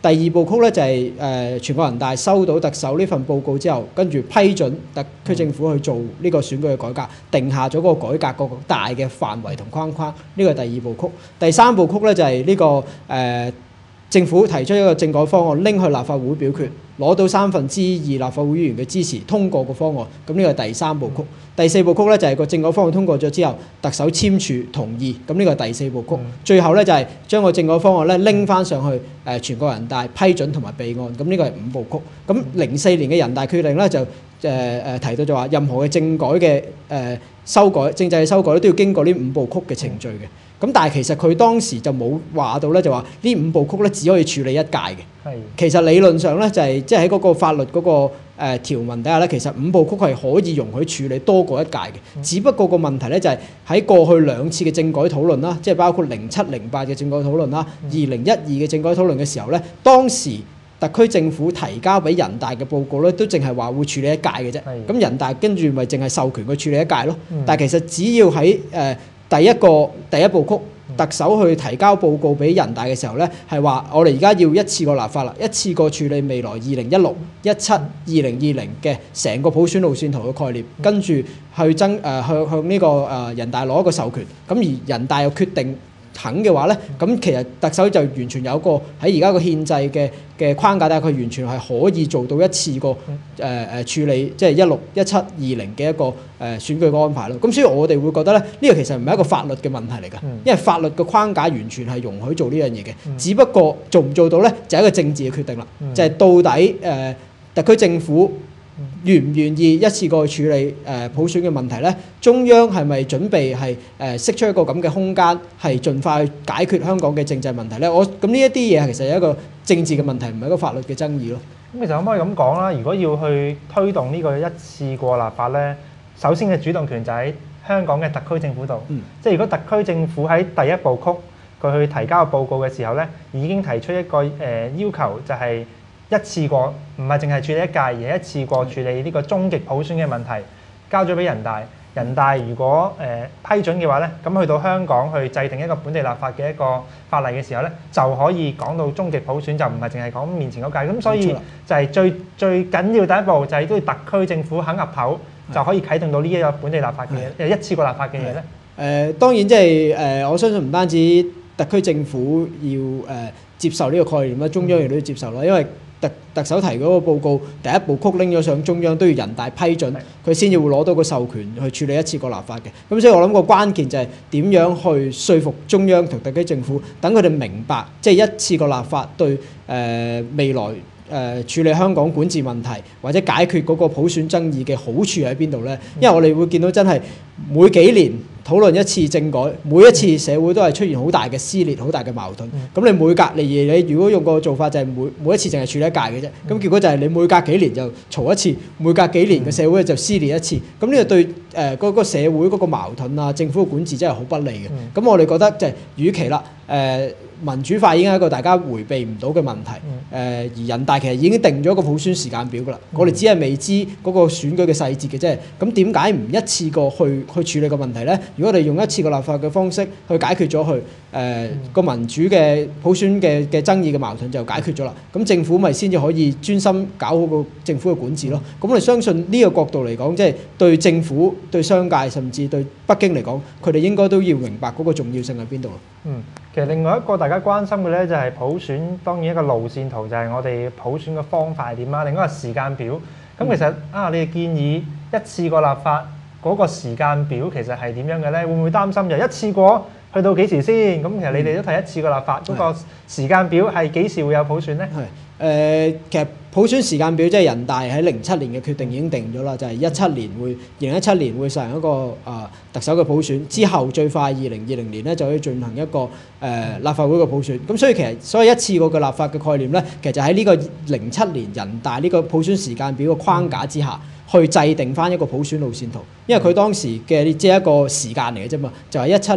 第二部曲咧就係、是、誒、呃、全國人大收到特首呢份報告之後，跟住批准特區政府去做呢個選舉嘅改革，定下咗嗰個改革個大嘅範圍同框框。呢個係第二部曲。第三部曲咧就係、是、呢、這個誒、呃、政府提出一個政改方案，拎去立法會表決，攞到三分之二立法會議員嘅支持，通過個方案。咁呢個係第三部曲。第四部曲咧就係、是、個政改方案通過咗之後，特首簽署同意。咁呢個係第四部曲。嗯、最後咧就係、是、將個政改方案咧拎翻上去誒、呃、全國人大批准同埋備案。咁呢個係五部曲。咁零四年嘅人大決定咧就誒誒、呃、提到就話，任何嘅政改嘅誒、呃、修改政制嘅修改咧都要經過呢五部曲嘅程序嘅。咁但係其實佢當時就冇話到咧，就話呢五部曲咧只可以處理一屆嘅。係的。其實理論上咧就係即係喺嗰個法律嗰、那個誒、呃、條文底下咧，其實五部曲係可以容許處理多過一屆嘅。嗯、只不過個問題咧就係喺過去兩次嘅政改討論啦，即係包括零七零八嘅政改討論啦，二零一二嘅政改討論嘅時候咧，當時特區政府提交俾人大嘅報告咧，都淨係話會處理一屆嘅啫。咁的人大跟住咪淨係授權佢處理一屆咯。嗯、但係其實只要喺誒、呃第一個第一部曲，特首去提交報告俾人大嘅時候咧，係話我哋而家要一次過立法啦，一次過處理未來二零一六、一七、二零二零嘅成個普選路線圖嘅概念，跟住去爭誒、呃、向向呢個誒人大攞一個授權，咁而人大又決定肯嘅話咧，咁其實特首就完全有個喺而家個憲制嘅嘅框架底下，佢完全係可以做到一次過誒誒、呃、處理，即係一六、一七、二零嘅一個誒、呃、選舉嘅安排咯。咁所以我哋會覺得咧，呢、這個其實唔係一個法律嘅問題嚟㗎，因為法律嘅框架完全係容許做呢樣嘢嘅，只不過做唔做到咧就係、是、一個政治嘅決定啦，就係、是、到底誒、呃、特區政府願唔願意一次過去處理誒、呃、普選嘅問題咧？中央係咪準備係誒釋出一個咁嘅空間，係盡快去解決香港嘅政制問題咧？我咁呢一啲嘢其實係一個政治嘅問題，唔係一個法律嘅爭議咯。 咁其實可唔可以咁講啦？如果要去推動呢個一次過立法咧，首先嘅主動權就喺香港嘅特區政府度。嗯、即係如果特區政府喺第一部曲佢去提交報告嘅時候咧，已經提出一個誒、呃、要求，就係、是。一次過唔係淨係處理一屆，而係一次過處理呢個終極普選嘅問題，交咗俾人大。人大如果誒、呃、批准嘅話咧，咁去到香港去制定一個本地立法嘅一個法例嘅時候咧，就可以講到終極普選，就唔係淨係講面前嗰屆。咁所以就係最最緊要第一步，就係都要特區政府肯岌頭，的就可以啟動到呢一個本地立法嘅嘢，的一次過立法嘅嘢咧。誒、 呃、當然即係誒，我相信唔單止特區政府要誒、呃、接受呢個概念啦，中央亦都要接受啦，因為特特首提嗰個報告第一部曲拎咗上中央，都要人大批准，佢先至會攞到個授權去處理一次過立法嘅。咁所以我諗個關鍵就係點樣去說服中央同特區政府，等佢哋明白，即係一次過立法對誒、呃、未來誒、呃、處理香港管治問題或者解決嗰個普選爭議嘅好處喺邊度咧？因為我哋會見到真係每幾年討論一次政改，每一次社會都係出現好大嘅撕裂、好大嘅矛盾。咁、嗯、你每隔離你如果用個做法就係每每一次淨係處理一屆嘅啫，咁、嗯、結果就係你每隔幾年就嘈一次，每隔幾年嘅社會就撕裂一次。咁呢個對誒嗰、呃嗰個社會嗰個矛盾啊、政府嘅管治真係好不利嘅。咁、嗯、我哋覺得就係、是，與其啦誒。呃民主化已經係一個大家迴避唔到嘅問題，誒、呃、而人大其實已經定咗一個普選時間表㗎啦，嗯、我哋只係未知嗰個選舉嘅細節嘅啫。咁點解唔一次過去去處理個問題咧？如果我哋用一次過立法嘅方式去解決咗佢誒個民主嘅普選嘅嘅爭議嘅矛盾就解決咗啦，咁政府咪先至可以專心搞好個政府嘅管治咯。咁、嗯、我哋相信呢個角度嚟講，即係對政府、對商界甚至對北京嚟講，佢哋應該都要明白嗰個重要性喺邊度咯。 嗯。其實另外一個大家關心嘅咧，就係普選，當然一個路線圖就係我哋普選嘅方法係點啦。另外一個時間表，咁、嗯、其實啊，你哋建議一次過立法嗰、那個時間表其實係點樣嘅咧？會唔會擔心就一次過去到幾時先？咁其實你哋都提一次過立法嗰、嗯、個時間表係幾時會有普選咧？係誒、 呃，其實普選時間表即係人大喺零七年嘅決定已經定咗啦，就係一七年會二零一七年會實行一個啊、呃、特首嘅普選，之後最快二零二零年咧就可以進行一個誒、呃、立法會嘅普選。咁所以其實所以一次過嘅立法嘅概念咧，其實就喺呢個零七年人大呢個普選時間表嘅框架之下，去制定翻一個普選路線圖。因為佢當時嘅即係一個時間嚟嘅啫嘛，就係一七年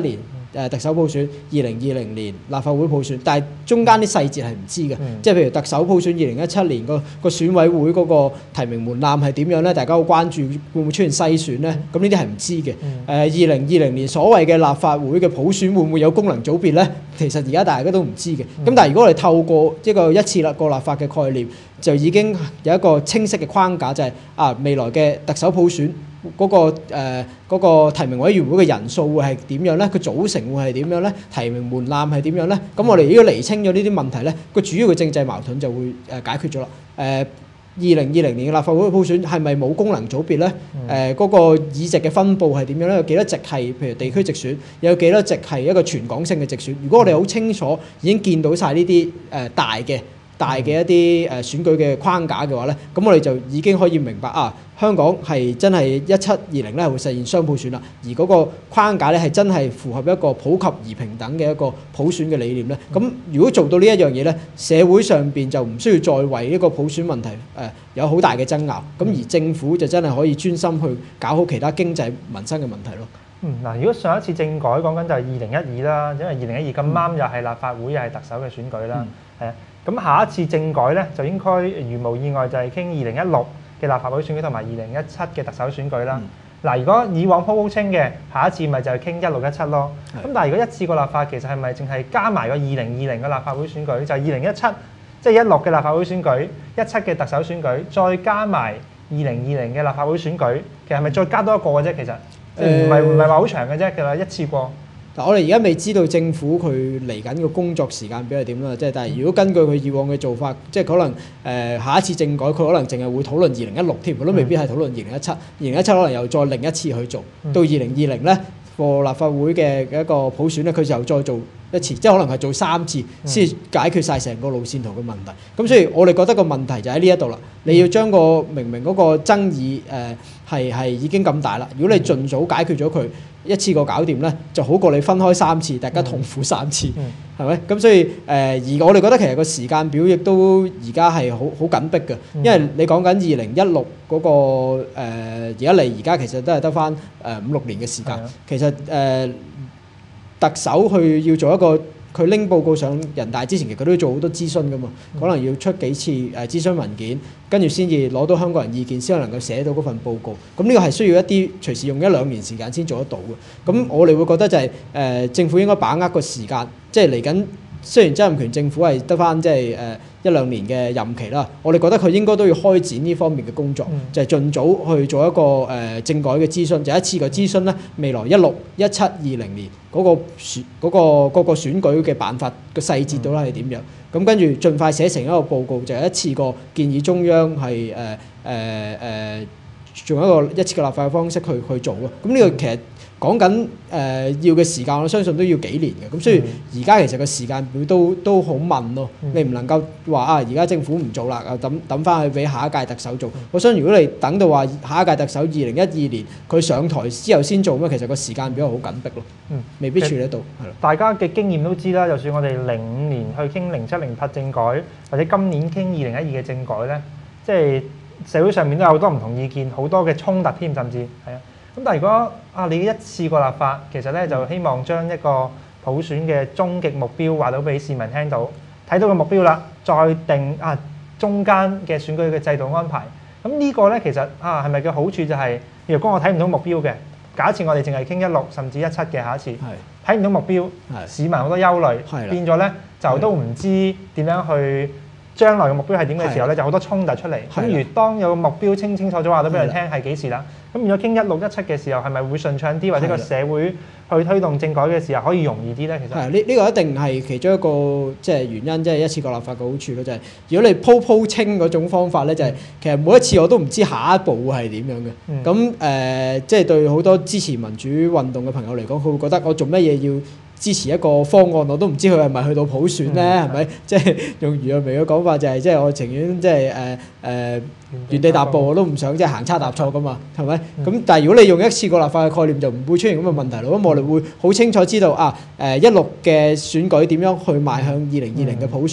誒特首普選、二零二零年立法會普選，但係中間啲細節係唔知嘅， 嗯、 即係譬如特首普選二零一七年個個選委會嗰個提名門檻係點樣咧？大家好關注會唔會出現篩選咧？咁呢啲係唔知嘅。誒二零二零年所謂嘅立法會嘅普選會唔會有功能組別咧？其實而家大家都唔知嘅。咁、嗯、但係如果我哋透過一個一次過立法嘅概念，就已經有一個清晰嘅框架，就係、是、啊未來嘅特首普選嗰、那個誒嗰、呃那個提名委員會嘅人數會係點樣咧？佢組成會係點樣咧？提名門檻係點樣咧？咁我哋如果釐清咗呢啲問題咧，個主要嘅政制矛盾就會誒解決咗啦。誒二零二零年嘅立法會嘅普選係咪冇功能組別咧？誒嗰、 嗯呃那個議席嘅分佈係點樣咧？有幾多席係譬如地區直選，有幾多席係一個全港性嘅直選？如果我哋好清楚已經見到晒呢啲誒大嘅大嘅一啲誒選舉嘅框架嘅話咧，咁我哋就已經可以明白啊，香港係真係一七二零咧會實現雙普選啦，而嗰個框架咧係真係符合一個普及而平等嘅一個普選嘅理念咧。咁如果做到呢一樣嘢咧，社會上邊就唔需要再為呢個普選問題誒、呃、有好大嘅爭拗，咁而政府就真係可以專心去搞好其他經濟民生嘅問題咯。 嗯，嗱，如果上一次政改講緊就係二零一二啦，因為二零一二咁啱又係立法會又係特首嘅選舉啦，係啊、嗯。咁下一次政改咧，就應該如無意外就係傾二零一六嘅立法會選舉同埋二零一七嘅特首選舉啦。嗱、嗯，如果以往鋪鋪清嘅，下一次咪就係傾一六一七咯。咁的但係如果一次過立法，其實係咪淨係加埋個二零二零嘅立法會選舉，就係二零一七，即係一六嘅立法會選舉，一七嘅特首選舉，再加埋二零二零嘅立法會選舉，其實係咪再加多一個嘅啫？其實即係唔係唔係話好長嘅啫，其實一次過。 嗱，我哋而家未知道政府佢嚟緊個工作時間表係點啦，即係但係如果根據佢以往嘅做法，即係可能誒、呃、下一次政改佢可能淨係會討論二零一六添，佢都未必係討論二零一七，二零一七可能又再另一次去做，到二零二零咧個立法會嘅一個普選咧，佢就再做一次，即係可能係做三次先解決晒成個路線圖嘅問題。咁所以我哋覺得個問題就喺呢一度啦，你要將個明明嗰個爭議誒係係已經咁大啦，如果你盡早解決咗佢，一次過搞掂咧，就好過你分開三次，大家痛苦三次，係咪、嗯？咁所以誒、呃，而我哋覺得其實個時間表亦都而家係好好緊迫嘅，因為你講緊二零一六嗰個誒而家嚟而家其實都係得翻誒五六年嘅時間，的其實誒、呃、特首去要做一個。佢拎報告上人大之前，其實佢都要做好多諮詢噶嘛，可能要出幾次誒諮詢文件，跟住先至攞到香港人意見，先可能夠寫到嗰份報告。咁呢個係需要一啲隨時用一兩年時間先做得到嘅。咁我哋會覺得就係、是、誒、呃、政府應該把握個時間，即係嚟緊。雖然曾蔭權政府係得翻即係誒一兩年嘅任期啦，我哋覺得佢應該都要開展呢方面嘅工作，嗯、就係盡早去做一個誒、呃、政改嘅諮詢，就一次過諮詢咧未來一六、一七、二零年嗰個選嗰個嗰個選舉嘅辦法嘅細節到底係點樣？咁跟住盡快寫成一個報告，就係、一次過建議中央係誒誒誒用一個一次嘅立法嘅方式去去做咯。咁呢個其實。講緊誒要嘅時間，我相信都要幾年嘅，咁所以而家其實個時間表都都好問咯。嗯、你唔能夠話啊，而家政府唔做啦，又等等翻去俾下一屆特首做。嗯、我想如果你等到話下一屆特首二零一二年佢上台之後先做咩，其實個時間表係好緊迫咯。嗯，未必處理得到。係咯，大家嘅經驗都知啦，就算我哋零五年去傾零七零八政改，或者今年傾二零一二嘅政改咧，即係社會上面都有好多唔同意見，好多嘅衝突添，甚至係啊。咁但係如果啊你一次過立法，其實咧就希望將一個普選嘅終極目標話到俾市民聽到，睇到個目標啦，再定啊中間嘅選舉嘅制度安排。咁呢個咧其實啊係咪嘅好處就係、是，如果我睇唔到目標嘅，假設我哋淨係傾一六甚至一七嘅下一次，睇唔到目標，市民好多憂慮，變咗咧就都唔知點樣去。將來嘅目標係點嘅時候咧，就好多衝突出嚟。咁如當有個目標清清楚楚話到俾人聽係幾時啦，咁如果傾一六一七嘅時候，係咪會順暢啲，或者個社會去推動政改嘅時候可以容易啲咧？其實係呢呢個一定係其中一個即係原因，即係一次過立法嘅好處咯。就係如果你鋪鋪清嗰種方法咧，就係其實每一次我都唔知下一步會係點樣嘅。咁誒，即係對好多支持民主運動嘅朋友嚟講，佢會覺得我做乜嘢要支持一個方案，我都唔知佢係咪去到普選咧，係咪、嗯？即係用余若薇嘅講法就係、是，即係我情願即係誒誒原地踏步，我都唔想即係行差踏錯噶嘛，係咪？咁、嗯、但係如果你用一次過立法嘅概念，就唔會出現咁嘅問題咯。咁我哋會好清楚知道啊，誒一六嘅選舉點樣去邁向二零二零嘅普選，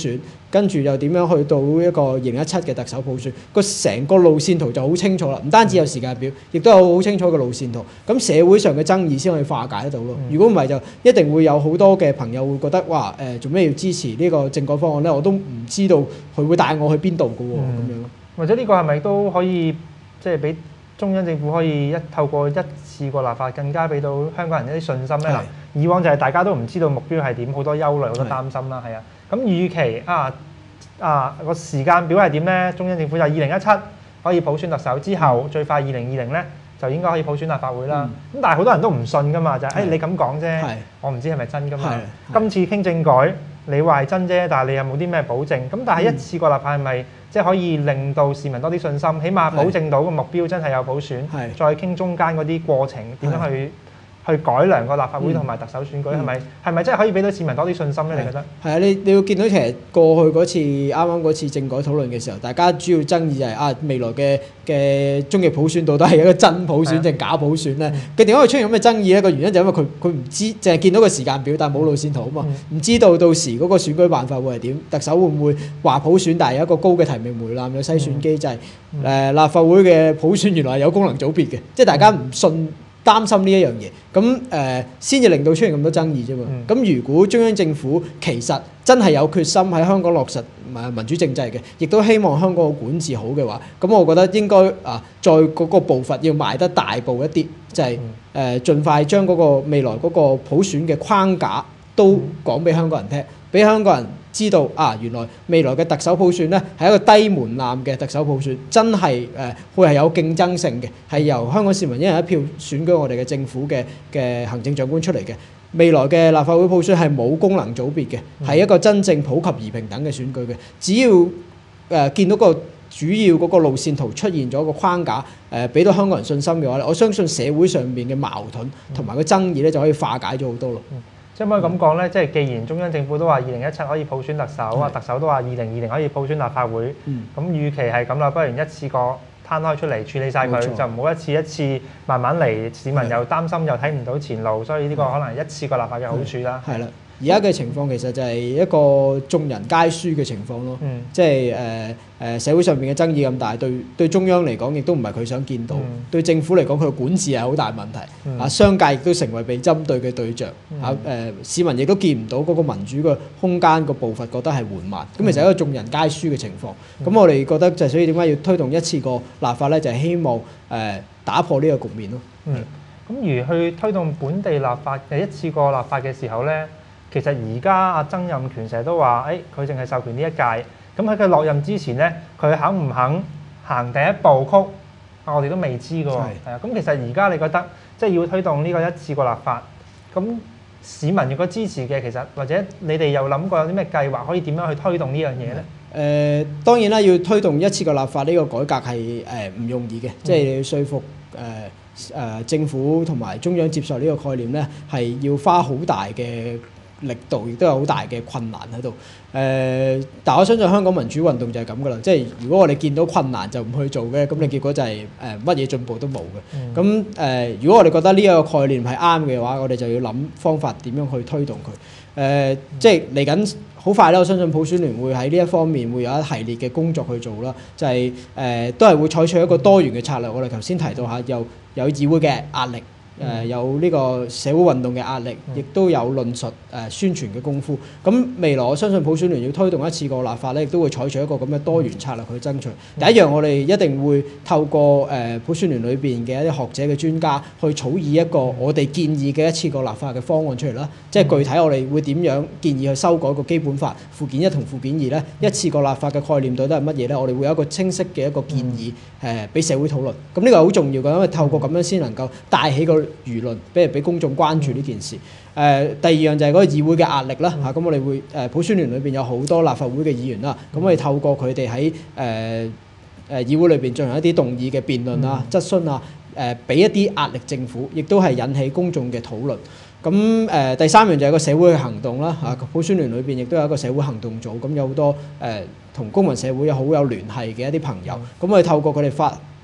跟住又點樣去到一個二零一七嘅特首普選，個成個路線圖就好清楚啦。唔單止有時間表，亦都有好清楚嘅路線圖。咁社會上嘅爭議先可以化解得到咯。如果唔係就一定會有好多嘅朋友會覺得哇誒做咩要支持呢個政改方案咧？我都唔知道佢會帶我去邊度嘅喎咁樣。 或者呢個係咪都可以即係俾中央政府可以一透過一次過立法，更加俾到香港人一啲信心咧？嗱，以往就係大家都唔知道目標係點，好多憂慮，好多擔心啦，係啊。咁預期啊啊個時間表係點咧？中央政府就二零一七可以普選特首之後，嗯、最快二零二零咧就應該可以普選立法會啦。咁、嗯、但係好多人都唔信噶嘛，就係、是、誒、哎、你咁講啫，我唔知係咪真噶嘛。今次傾政改，你話係真啫，但係你有冇啲咩保證？咁但係一次過立法係咪即係可以令到市民多啲信心？起碼保證到個目標真係有普選，再傾中間嗰啲過程點樣去去改良個立法會同埋特首選舉，係咪係咪真係可以俾到市民多啲信心咧？你覺得？係啊，你你會見到其實過去嗰次啱啱嗰次政改討論嘅時候，大家主要爭議就係、是、啊未來嘅嘅終極普選到底係一個真普選定假普選咧？佢點解會出現咁嘅爭議咧？個原因就因為佢佢唔知，淨係見到個時間表，但係冇路線圖啊嘛，唔、嗯、知道到時嗰個選舉辦法會係點，特首會唔會話普選，但係有一個高嘅提名門檻，有篩選機制，誒、嗯呃、立法會嘅普選原來係有功能組別嘅，即係大家唔信。擔心呢一樣嘢，咁誒先至令到出現咁多爭議啫嘛。咁、嗯、如果中央政府其實真係有決心喺香港落實民主政制嘅，亦都希望香港嘅管治好嘅話，咁我覺得應該啊，再嗰個步伐要邁得大步一啲，就係、是、誒、呃、盡快將嗰個未來嗰個普選嘅框架都講俾香港人聽，俾香港人知道啊，原來未來嘅特首普選咧係一個低門檻嘅特首普選，真係誒、呃、會係有競爭性嘅，係由香港市民一人一票選舉我哋嘅政府嘅嘅行政長官出嚟嘅。未來嘅立法會普選係冇功能組別嘅，係一個真正普及而平等嘅選舉嘅。只要誒、呃、見到個主要嗰個路線圖出現咗個框架，誒俾到香港人信心嘅話咧，我相信社會上面嘅矛盾同埋個爭議咧就可以化解咗好多咯。 即係可以咁講咧，即係既然中央政府都話二零一七可以普選特首，啊特首都話二零二零可以普選立法會，咁、嗯、預期係咁啦，不如一次過攤開出嚟處理晒佢，就唔好一次一次慢慢嚟，市民又擔心又睇唔到前路，所以呢個可能係一次過立法嘅好處啦。係啦。 而家嘅情況其實就係一個眾人皆輸嘅情況咯，嗯、即係誒誒社會上邊嘅爭議咁大，對對中央嚟講亦都唔係佢想見到，嗯、對政府嚟講佢嘅管治係好大問題，嗯、啊商界亦都成為被針對嘅對象，嗯、啊誒、呃、市民亦都見唔到嗰個民主嘅空間個步伐覺得係緩慢，咁、嗯、其實係一個眾人皆輸嘅情況。咁、嗯、我哋覺得就係所以點解要推動一次過立法咧，就係、是、希望誒、呃、打破呢個局面咯。 嗯，咁如去推動本地立法嘅一次過立法嘅時候咧。其實而家阿曾蔭權成日都話，誒佢淨係授權呢一屆，咁喺佢落任之前咧，佢肯唔肯行第一步曲，我哋都未知㗎喎。係啊，咁其實而家你覺得即係要推動呢個一次過立法，咁市民如果支持嘅，其實或者你哋有諗過有啲咩計劃可以點樣去推動呢樣嘢咧？誒、 呃、當然啦，要推動一次過立法呢個改革係誒唔容易嘅，即係你要説服誒。呃誒、呃、政府同埋中央接受呢個概念咧，係要花好大嘅力度，亦都有好大嘅困難喺度。誒、呃，但我相信香港民主運動就係咁噶啦，即係如果我哋見到困難就唔去做嘅，咁你結果就係誒乜嘢進步都冇嘅。咁誒、嗯呃，如果我哋覺得呢一個概念係啱嘅話，我哋就要諗方法點樣去推動佢。誒、呃，嗯、即係嚟緊好快啦，我相信普選聯會喺呢一方面會有一系列嘅工作去做啦，就係、是、誒、呃、都係會採取一個多元嘅策略。我哋頭先提到下有。有議會嘅壓力，誒、呃、有呢個社會運動嘅壓力，亦都有論述誒、呃、宣傳嘅功夫。咁未來我相信普選聯要推動一次過立法咧，亦都會採取一個咁嘅多元策略去爭取。第一樣我哋一定會透過誒、呃、普選聯裏邊嘅一啲學者嘅專家去草擬一個我哋建議嘅一次過立法嘅方案出嚟啦。即係具體我哋會點樣建議去修改個基本法附件一同附件二咧？一次過立法嘅概念到底係乜嘢咧？我哋會有一個清晰嘅一個建議誒俾、呃、社會討論。咁呢個係好重要嘅，因為透過咁樣先能夠帶起個輿論，俾人俾公眾關注呢件事。誒、呃，第二樣就係嗰個議會嘅壓力啦嚇。咁、嗯啊、我哋會誒、呃、普選聯裏邊有好多立法會嘅議員啦。咁、嗯、我哋透過佢哋喺誒誒議會裏邊進行一啲動議嘅辯論啊、質詢啊，誒、呃、俾一啲壓力政府，亦都係引起公眾嘅討論。咁誒、呃、第三樣就係個社會嘅行動啦嚇。普選聯裏邊亦都有一個社會行動組，咁有好多誒同、呃、公民社會有好有聯繫嘅一啲朋友。咁我哋透過佢哋發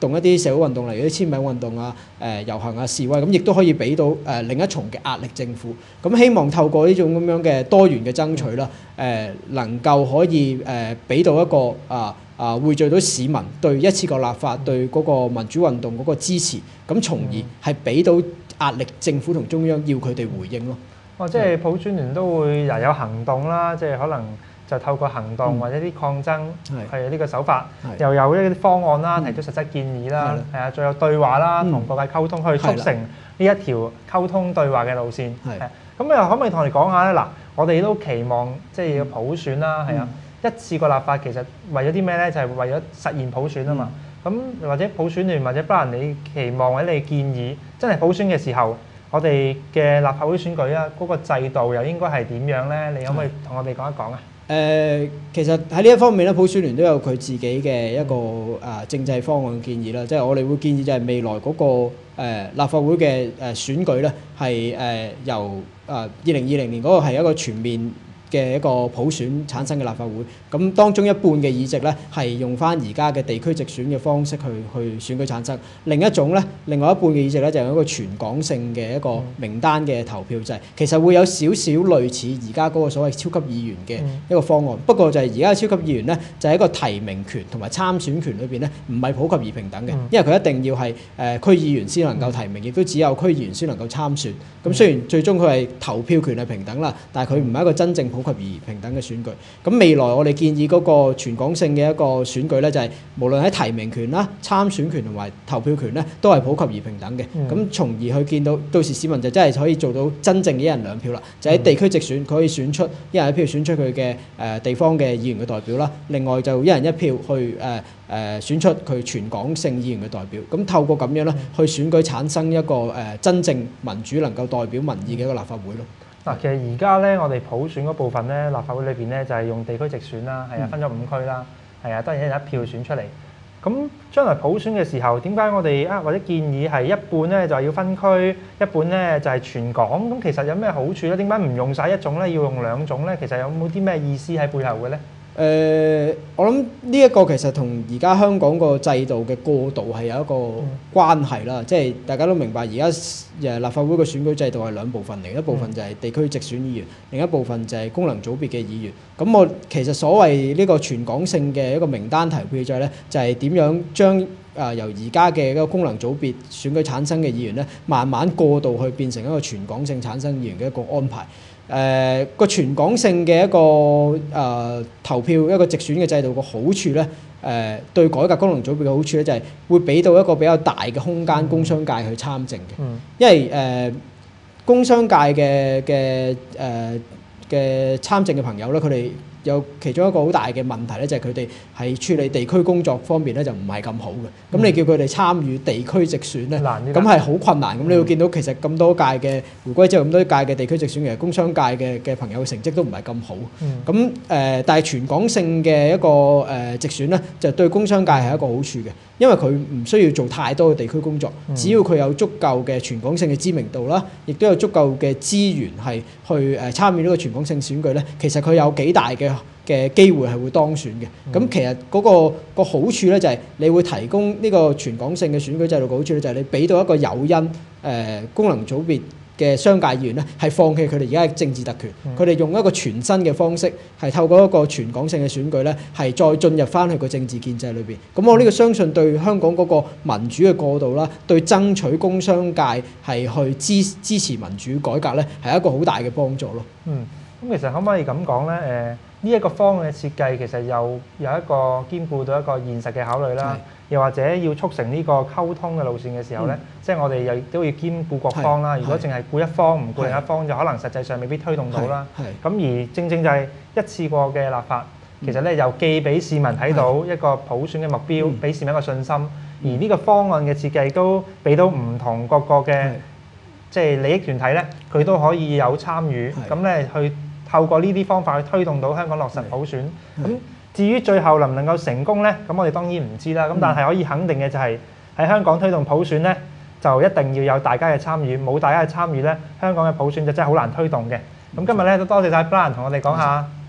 動一啲社會運動，例如啲簽名運動啊、誒、呃、遊行啊、示威，咁亦都可以俾到誒、呃、另一重嘅壓力政府。咁希望透過呢種咁樣嘅多元嘅爭取啦，誒、呃、能夠可以誒俾、呃、到一個啊啊匯聚到市民對一次過立法、對嗰個民主運動嗰個支持，咁從而係俾到壓力政府同中央要佢哋回應咯。 哦，即係普選聯都會又有行動啦，即係可能就透過行動或者啲抗爭係呢個手法，又有一啲方案啦，提出實質建議啦，係啊，再有對話啦，同各界溝通去促成呢一條溝通對話嘅路線。係咁又可唔可以同我哋講下咧？嗱，我哋都期望即係要普選啦，係啊，一次過立法其實為咗啲咩咧？就係為咗實現普選啊嘛。咁或者普選聯或者不然你期望或者你建議真係普選嘅時候，我哋嘅立法會選舉啊，嗰個制度又應該係點樣咧？你可唔可以同我哋講一講啊？ 誒、呃，其實喺呢一方面咧，普選聯都有佢自己嘅一個誒、呃、政制方案建議啦。即係我哋會建議就係未來嗰、那個、呃、立法會嘅誒選舉咧，係誒、呃、由誒二零二零年嗰個係一個全面嘅一個普選產生嘅立法會，咁當中一半嘅議席咧係用翻而家嘅地區直選嘅方式去去選舉產生，另一種咧，另外一半嘅議席咧就係一個全港性嘅一個名單嘅投票制，其實會有少少類似而家嗰個所謂超級議員嘅一個方案，不過就係而家嘅超級議員咧就係一個提名權同埋參選權裏邊咧唔係普及而平等嘅，因為佢一定要係誒區議員先能夠提名，亦都只有區議員先能夠參選。咁雖然最終佢係投票權係平等啦，但係佢唔係一個真正普及而平等嘅選舉。咁未來我哋建議嗰個全港性嘅一個選舉咧，就係無論喺提名權啦、參選權同埋投票權咧，都係普及而平等嘅。咁、嗯、從而去見到，到時市民就真係可以做到真正嘅一人兩票啦。就喺地區直選，佢可以選出一人一票選出佢嘅誒地方嘅議員嘅代表啦。另外就一人一票去誒誒、呃呃、選出佢全港性議員嘅代表。咁透過咁樣咧，去選舉產生一個誒、呃、真正民主能夠代表民意嘅一個立法會咯。 嗱，其實而家咧，我哋普選嗰部分咧，立法會裏邊咧就係用地區直選啦，係啊，分咗五區啦，係啊，當然一人一票選出嚟。咁將來普選嘅時候，點解我哋啊或者建議係一半咧就係要分區，一半咧就係全港？咁其實有咩好處咧？點解唔用晒一種咧，要用兩種咧？其實有冇啲咩意思喺背後嘅咧？ 誒、呃，我諗呢一個其實同而家香港個制度嘅過渡係有一個關係啦，嗯、即係大家都明白而家誒立法會嘅選舉制度係兩部分嚟，一部分就係地區直選議員，另一部分就係功能組別嘅議員。咁我其實所謂呢個全港性嘅一個名單投票制咧，就係、是、點樣將誒、呃、由而家嘅一個功能組別選舉產生嘅議員咧，慢慢過渡去變成一個全港性產生議員嘅一個安排。誒個、呃、全港性嘅一個誒、呃、投票一個直選嘅制度個好處咧，誒、呃、對改革功能組別嘅好處咧，就係、是、會俾到一個比較大嘅空間工商界去參政嘅，嗯、因為誒、呃、工商界嘅嘅誒嘅參政嘅朋友咧，佢哋有其中一個好大嘅問題咧，就係佢哋喺處理地區工作方面咧就唔係咁好嘅。咁、嗯、你叫佢哋參與地區直選咧，咁係好困難。咁、嗯、你會見到其實咁多屆嘅回歸之後咁多屆嘅地區直選，其實工商界嘅嘅朋友嘅成績都唔係咁好。咁誒、嗯呃，但係全港性嘅一個誒、呃、直選咧，就對工商界係一個好處嘅，因為佢唔需要做太多嘅地區工作，嗯、只要佢有足夠嘅全港性嘅知名度啦，亦都有足夠嘅資源係去誒參與呢個全港性選舉咧，其實佢有幾大嘅嘅機會係會當選嘅。咁、嗯、其實嗰、那個、那個好處咧就係你會提供呢個全港性嘅選舉制度嘅好處咧，就係你俾到一個誘因誒、呃、功能組別嘅商界議員咧係放棄佢哋而家嘅政治特權，佢哋、嗯、用一個全新嘅方式係透過一個全港性嘅選舉咧係再進入翻去個政治建制裏邊。咁我呢個相信對香港嗰個民主嘅過渡啦，對爭取工商界係去支支持民主改革咧係一個好大嘅幫助咯。 嗯，咁其實可唔可以咁講咧？誒、呃。呢一個方案嘅設計其實又有一個兼顧到一個現實嘅考慮啦，是又或者要促成呢個溝通嘅路線嘅時候咧，嗯、即係我哋又都要兼顧各方啦。是如果淨係顧一方唔顧另一方，是就可能實際上未必推動到啦。咁而正正就係一次過嘅立法，嗯、其實咧又既俾市民睇到一個普選嘅目標，俾、嗯、市民一個信心，嗯、而呢個方案嘅設計都俾到唔同各個嘅即係利益團體咧，佢都可以有參與，咁咧去。透過呢啲方法去推動到香港落實普選，咁至於最後能唔能夠成功呢？咁我哋當然唔知啦。咁但係可以肯定嘅就係喺香港推動普選呢，就一定要有大家嘅參與。冇大家嘅參與呢，香港嘅普選就真係好難推動嘅。咁今日咧都多謝晒 Brian 同我哋講下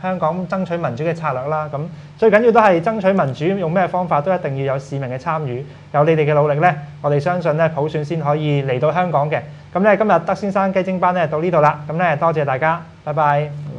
香港爭取民主嘅策略啦。咁最緊要都係爭取民主，用咩方法都一定要有市民嘅參與，有你哋嘅努力咧，我哋相信咧普選先可以嚟到香港嘅。咁咧今日德先生雞精班咧到呢度啦，咁咧多謝大家，拜拜。